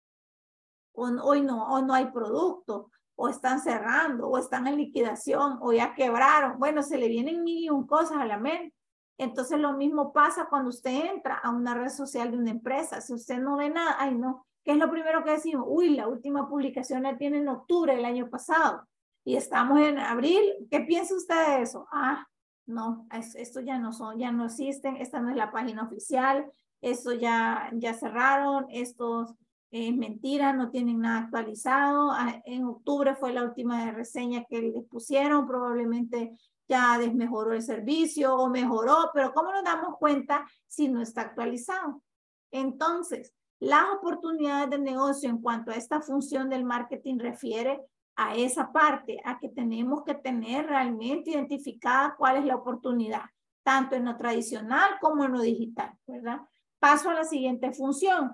O, hoy no, o no hay producto, o están cerrando, o están en liquidación, o ya quebraron. Bueno, se le vienen mil y un cosas a la mente. Entonces lo mismo pasa cuando usted entra a una red social de una empresa. Si usted no ve nada, ay no. ¿Qué es lo primero que decimos? Uy, la última publicación la tiene en octubre del año pasado. y estamos en abril, ¿qué piensa usted de eso? Ah, no, esto ya no son, ya no existen, esta no es la página oficial, esto ya, ya cerraron, estos es mentira, no tienen nada actualizado. En octubre fue la última reseña que les pusieron, probablemente ya desmejoró el servicio o mejoró, pero ¿cómo nos damos cuenta si no está actualizado? Entonces, las oportunidades de negocio en cuanto a esta función del marketing refiere a esa parte, a que tenemos que tener realmente identificada cuál es la oportunidad, tanto en lo tradicional como en lo digital, ¿verdad? Paso a la siguiente función.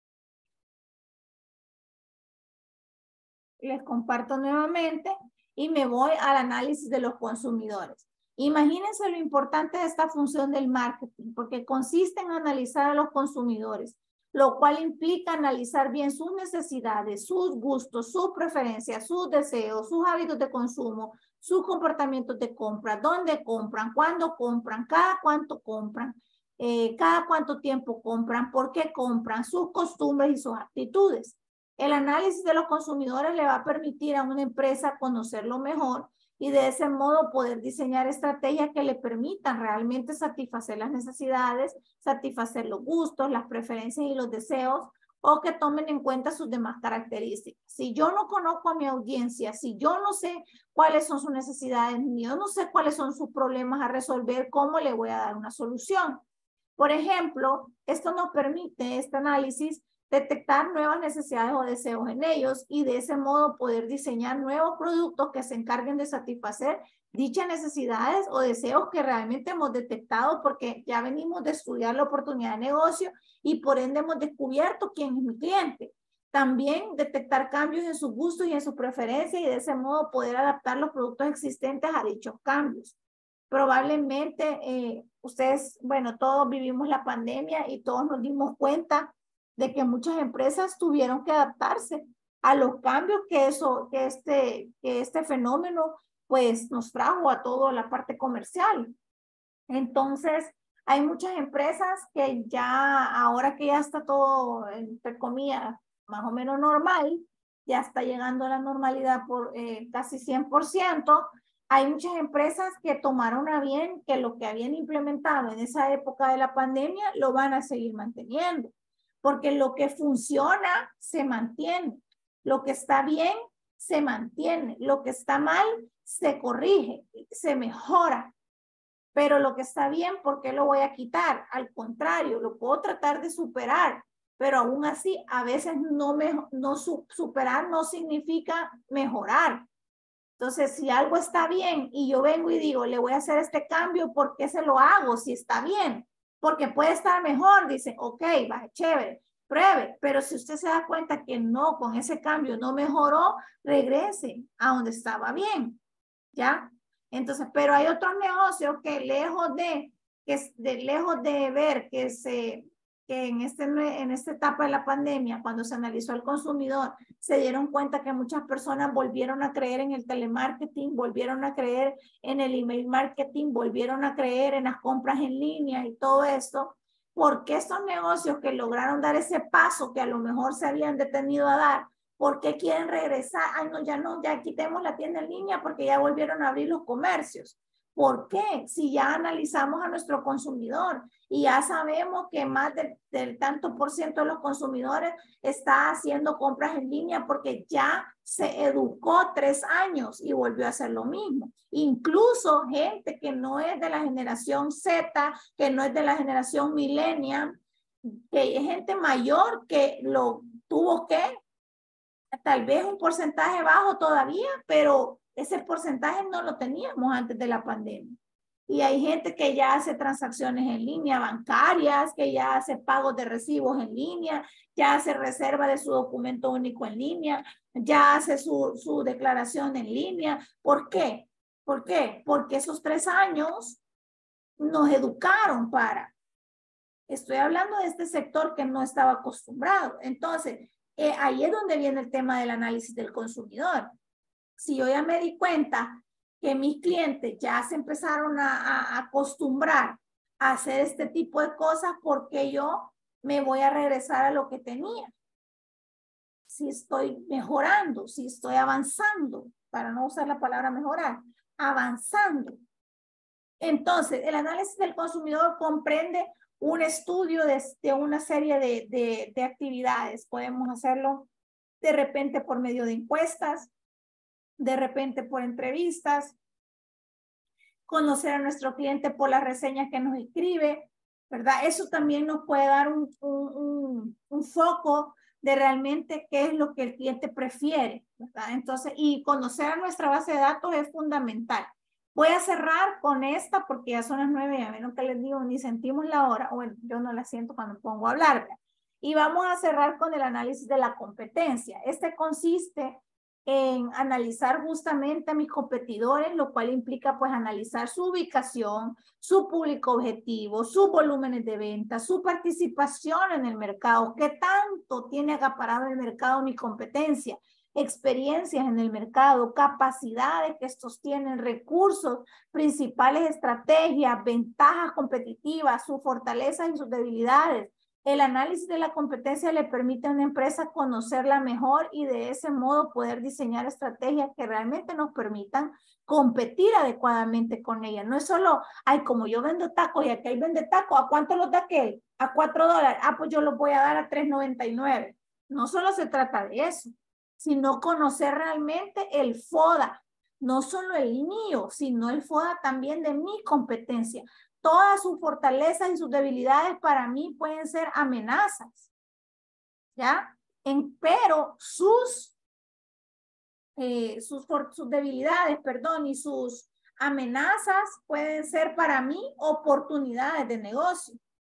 Les comparto nuevamente y me voy al análisis de los consumidores. Imagínense lo importante de esta función del marketing, porque consiste en analizar a los consumidores, lo cual implica analizar bien sus necesidades, sus gustos, sus preferencias, sus deseos, sus hábitos de consumo, sus comportamientos de compra, dónde compran, cuándo compran, cada cuánto compran, eh, cada cuánto tiempo compran, por qué compran, sus costumbres y sus actitudes. El análisis de los consumidores le va a permitir a una empresa conocerlo mejor y de ese modo poder diseñar estrategias que le permitan realmente satisfacer las necesidades, satisfacer los gustos, las preferencias y los deseos, o que tomen en cuenta sus demás características. Si yo no conozco a mi audiencia, si yo no sé cuáles son sus necesidades, ni yo no sé cuáles son sus problemas a resolver, ¿cómo le voy a dar una solución? Por ejemplo, esto nos permite, este análisis, detectar nuevas necesidades o deseos en ellos y de ese modo poder diseñar nuevos productos que se encarguen de satisfacer dichas necesidades o deseos que realmente hemos detectado porque ya venimos de estudiar la oportunidad de negocio y por ende hemos descubierto quién es mi cliente. También detectar cambios en sus gustos y en sus preferencias y de ese modo poder adaptar los productos existentes a dichos cambios. Probablemente eh, ustedes, bueno, todos vivimos la pandemia y todos nos dimos cuenta de que muchas empresas tuvieron que adaptarse a los cambios que, eso, que, este, que este fenómeno pues, nos trajo a toda la parte comercial. Entonces, hay muchas empresas que ya, ahora que ya está todo, entre comillas, más o menos normal, ya está llegando a la normalidad por eh, casi cien por ciento, hay muchas empresas que tomaron a bien que lo que habían implementado en esa época de la pandemia lo van a seguir manteniendo. Porque lo que funciona se mantiene, lo que está bien se mantiene, lo que está mal se corrige, se mejora, pero lo que está bien, ¿por qué lo voy a quitar? Al contrario, lo puedo tratar de superar, pero aún así a veces no, me, no superar no significa mejorar. Entonces, si algo está bien y yo vengo y digo, le voy a hacer este cambio, ¿por qué se lo hago si está bien? Porque puede estar mejor, dicen, ok, va, chévere, pruebe, pero si usted se da cuenta que no, con ese cambio no mejoró, regrese a donde estaba bien, ¿ya? Entonces, pero hay otros negocios que lejos de, que de lejos de ver que se, que en, este, en esta etapa de la pandemia, cuando se analizó al consumidor, se dieron cuenta que muchas personas volvieron a creer en el telemarketing, volvieron a creer en el email marketing, volvieron a creer en las compras en línea y todo esto, porque estos negocios que lograron dar ese paso que a lo mejor se habían detenido a dar, ¿por qué quieren regresar? Ay, no, ya no, ya quitemos la tienda en línea porque ya volvieron a abrir los comercios. ¿Por qué? Si ya analizamos a nuestro consumidor y ya sabemos que más de, del tanto por ciento de los consumidores está haciendo compras en línea porque ya se educó tres años y volvió a hacer lo mismo. Incluso gente que no es de la generación Z, que no es de la generación millennial, que es gente mayor que lo tuvo que, tal vez un porcentaje bajo todavía, pero ese porcentaje no lo teníamos antes de la pandemia. Y hay gente que ya hace transacciones en línea bancarias, que ya hace pagos de recibos en línea, ya hace reserva de su documento único en línea, ya hace su, su declaración en línea. ¿Por qué? ¿Por qué? Porque esos tres años nos educaron para. Estoy hablando de este sector que no estaba acostumbrado. Entonces, eh, ahí es donde viene el tema del análisis del consumidor. Si yo ya me di cuenta que mis clientes ya se empezaron a, a, a acostumbrar a hacer este tipo de cosas, ¿por qué yo me voy a regresar a lo que tenía? Si estoy mejorando, si estoy avanzando, para no usar la palabra mejorar, avanzando. Entonces, el análisis del consumidor comprende un estudio de, de una serie de, de, de actividades. Podemos hacerlo de repente por medio de encuestas, de repente por entrevistas, conocer a nuestro cliente por las reseñas que nos escribe, ¿verdad? Eso también nos puede dar un, un, un, un foco de realmente qué es lo que el cliente prefiere, ¿verdad? Entonces, y conocer a nuestra base de datos es fundamental. Voy a cerrar con esta porque ya son las nueve y a menos que les digo, ni sentimos la hora. Bueno, yo no la siento cuando me pongo a hablar, ¿verdad? Y vamos a cerrar con el análisis de la competencia. Este consiste en analizar justamente a mis competidores, lo cual implica pues analizar su ubicación, su público objetivo, sus volúmenes de venta, su participación en el mercado, qué tanto tiene acaparado el mercado mi competencia, experiencias en el mercado, capacidades que estos tienen, recursos, principales estrategias, ventajas competitivas, sus fortalezas y sus debilidades. El análisis de la competencia le permite a una empresa conocerla mejor y de ese modo poder diseñar estrategias que realmente nos permitan competir adecuadamente con ella. No es solo, ay, como yo vendo tacos y aquel vende tacos, ¿a cuánto los da aquel? A cuatro dólares. Ah, pues yo los voy a dar a tres noventa y nueve. No solo se trata de eso, sino conocer realmente el FODA, no solo el mío, sino el FODA también de mi competencia. Todas sus fortalezas y sus debilidades para mí pueden ser amenazas, ¿ya? En, pero sus, eh, sus, sus debilidades, perdón, y sus amenazas pueden ser para mí oportunidades de negocio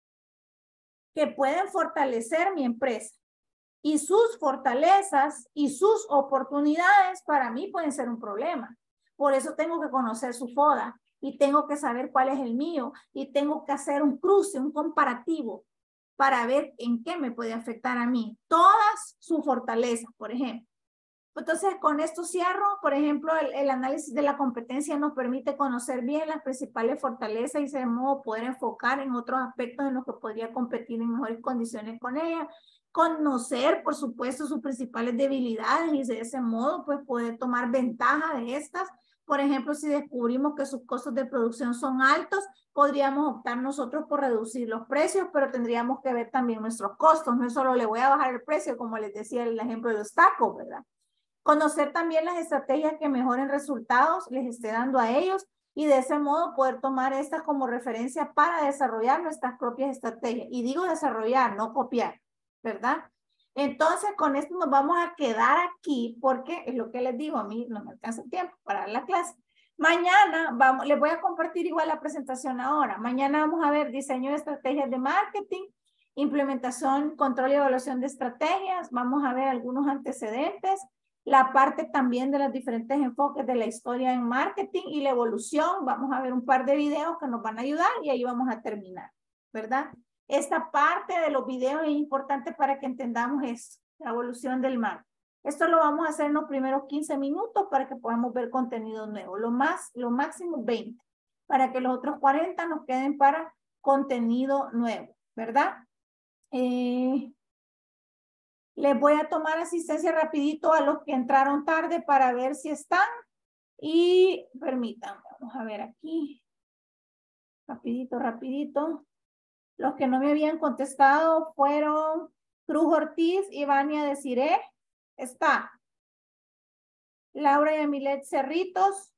que pueden fortalecer mi empresa. Y sus fortalezas y sus oportunidades para mí pueden ser un problema. Por eso tengo que conocer su FODA. Y tengo que saber cuál es el mío y tengo que hacer un cruce, un comparativo para ver en qué me puede afectar a mí. Todas sus fortalezas, por ejemplo. Entonces, con esto cierro. Por ejemplo, el, el análisis de la competencia nos permite conocer bien las principales fortalezas y de modo poder enfocar en otros aspectos en los que podría competir en mejores condiciones con ella. Conocer, por supuesto, sus principales debilidades y de ese modo, pues, poder tomar ventaja de estas. Por ejemplo, si descubrimos que sus costos de producción son altos, podríamos optar nosotros por reducir los precios, pero tendríamos que ver también nuestros costos. No solo le voy a bajar el precio, como les decía el ejemplo de los tacos, ¿verdad? Conocer también las estrategias que mejoren resultados, les esté dando a ellos, y de ese modo poder tomar estas como referencia para desarrollar nuestras propias estrategias. Y digo desarrollar, no copiar, ¿verdad? Entonces, con esto nos vamos a quedar aquí porque es lo que les digo, a mí no me alcanza el tiempo para dar la clase. Mañana vamos, les voy a compartir igual la presentación ahora. Mañana vamos a ver diseño de estrategias de marketing, implementación, control y evaluación de estrategias. Vamos a ver algunos antecedentes, la parte también de los diferentes enfoques de la historia en marketing y la evolución. Vamos a ver un par de videos que nos van a ayudar y ahí vamos a terminar, ¿verdad? Esta parte de los videos es importante para que entendamos esto, la evolución del marketing. Esto lo vamos a hacer en los primeros quince minutos para que podamos ver contenido nuevo. Lo más, lo máximo veinte, para que los otros cuarenta nos queden para contenido nuevo, ¿verdad? Eh, les voy a tomar asistencia rapidito a los que entraron tarde para ver si están. Y permítanme, vamos a ver aquí. Rapidito, rapidito. Los que no me habían contestado fueron Cruz Ortiz y Vania Desiré. Está. Laura y Emilet Cerritos.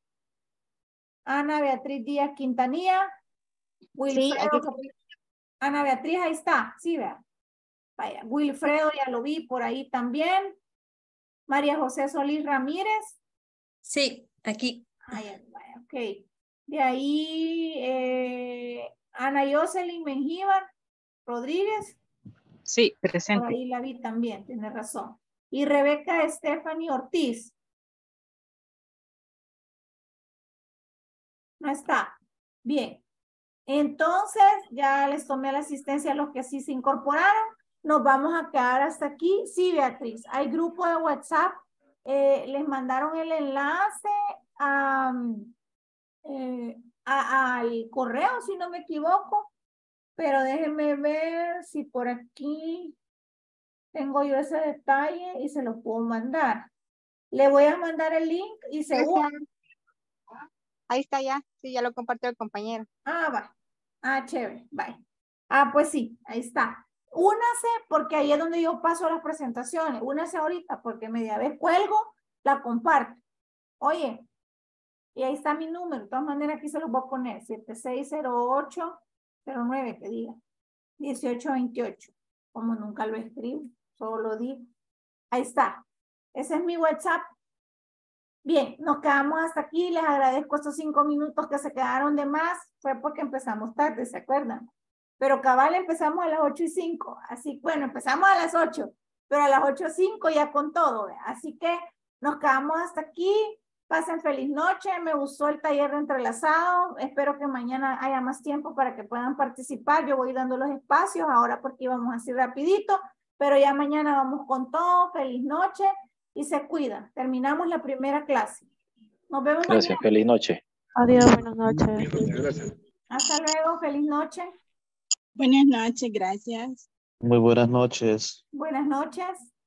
Ana Beatriz Díaz Quintanilla. Wilfredo. Sí, aquí... Ana Beatriz, ahí está. Sí, vea. Vaya. Wilfredo ya lo vi por ahí también. María José Solís Ramírez. Sí, aquí. Vaya, vaya, ok. De ahí, eh, Ana Yoselin Mengíbar Rodríguez. Sí, presente. Por ahí la vi también, tiene razón. Y Rebeca Stephanie Ortiz. No está. Bien. Entonces, ya les tomé la asistencia a los que sí se incorporaron. Nos vamos a quedar hasta aquí. Sí, Beatriz, hay grupo de WhatsApp. Eh, les mandaron el enlace a, eh, a, al correo, si no me equivoco. Pero déjenme ver si por aquí tengo yo ese detalle y se lo puedo mandar. Le voy a mandar el link y se une. Ahí está ya. Sí, ya lo compartió el compañero. Ah, va. Ah, chévere. Bye. Ah, pues sí, ahí está. Únase porque ahí es donde yo paso las presentaciones. Únase ahorita porque media vez cuelgo, la comparto. Oye, y ahí está mi número. De todas maneras aquí se los voy a poner. siete seis cero ocho cero nueve que diga. dieciocho veintiocho. Como nunca lo escribo, solo lo digo. Ahí está. Ese es mi WhatsApp. Bien, nos quedamos hasta aquí. Les agradezco estos cinco minutos que se quedaron de más. Fue porque empezamos tarde, ¿se acuerdan? Pero cabal empezamos a las ocho y cinco. Así, bueno, empezamos a las ocho, pero a las ocho y cinco ya con todo. ¿Ve? Así que nos quedamos hasta aquí. Pasen feliz noche. Me gustó el taller de entrelazado. Espero que mañana haya más tiempo para que puedan participar. Yo voy dando los espacios ahora porque íbamos así rapidito, pero ya mañana vamos con todo. Feliz noche y se cuidan. Terminamos la primera clase. Nos vemos Gracias, mañana. feliz noche. Adiós, buenas noches. Gracias. Hasta luego. Feliz noche. Buenas noches, gracias. Muy buenas noches. Buenas noches.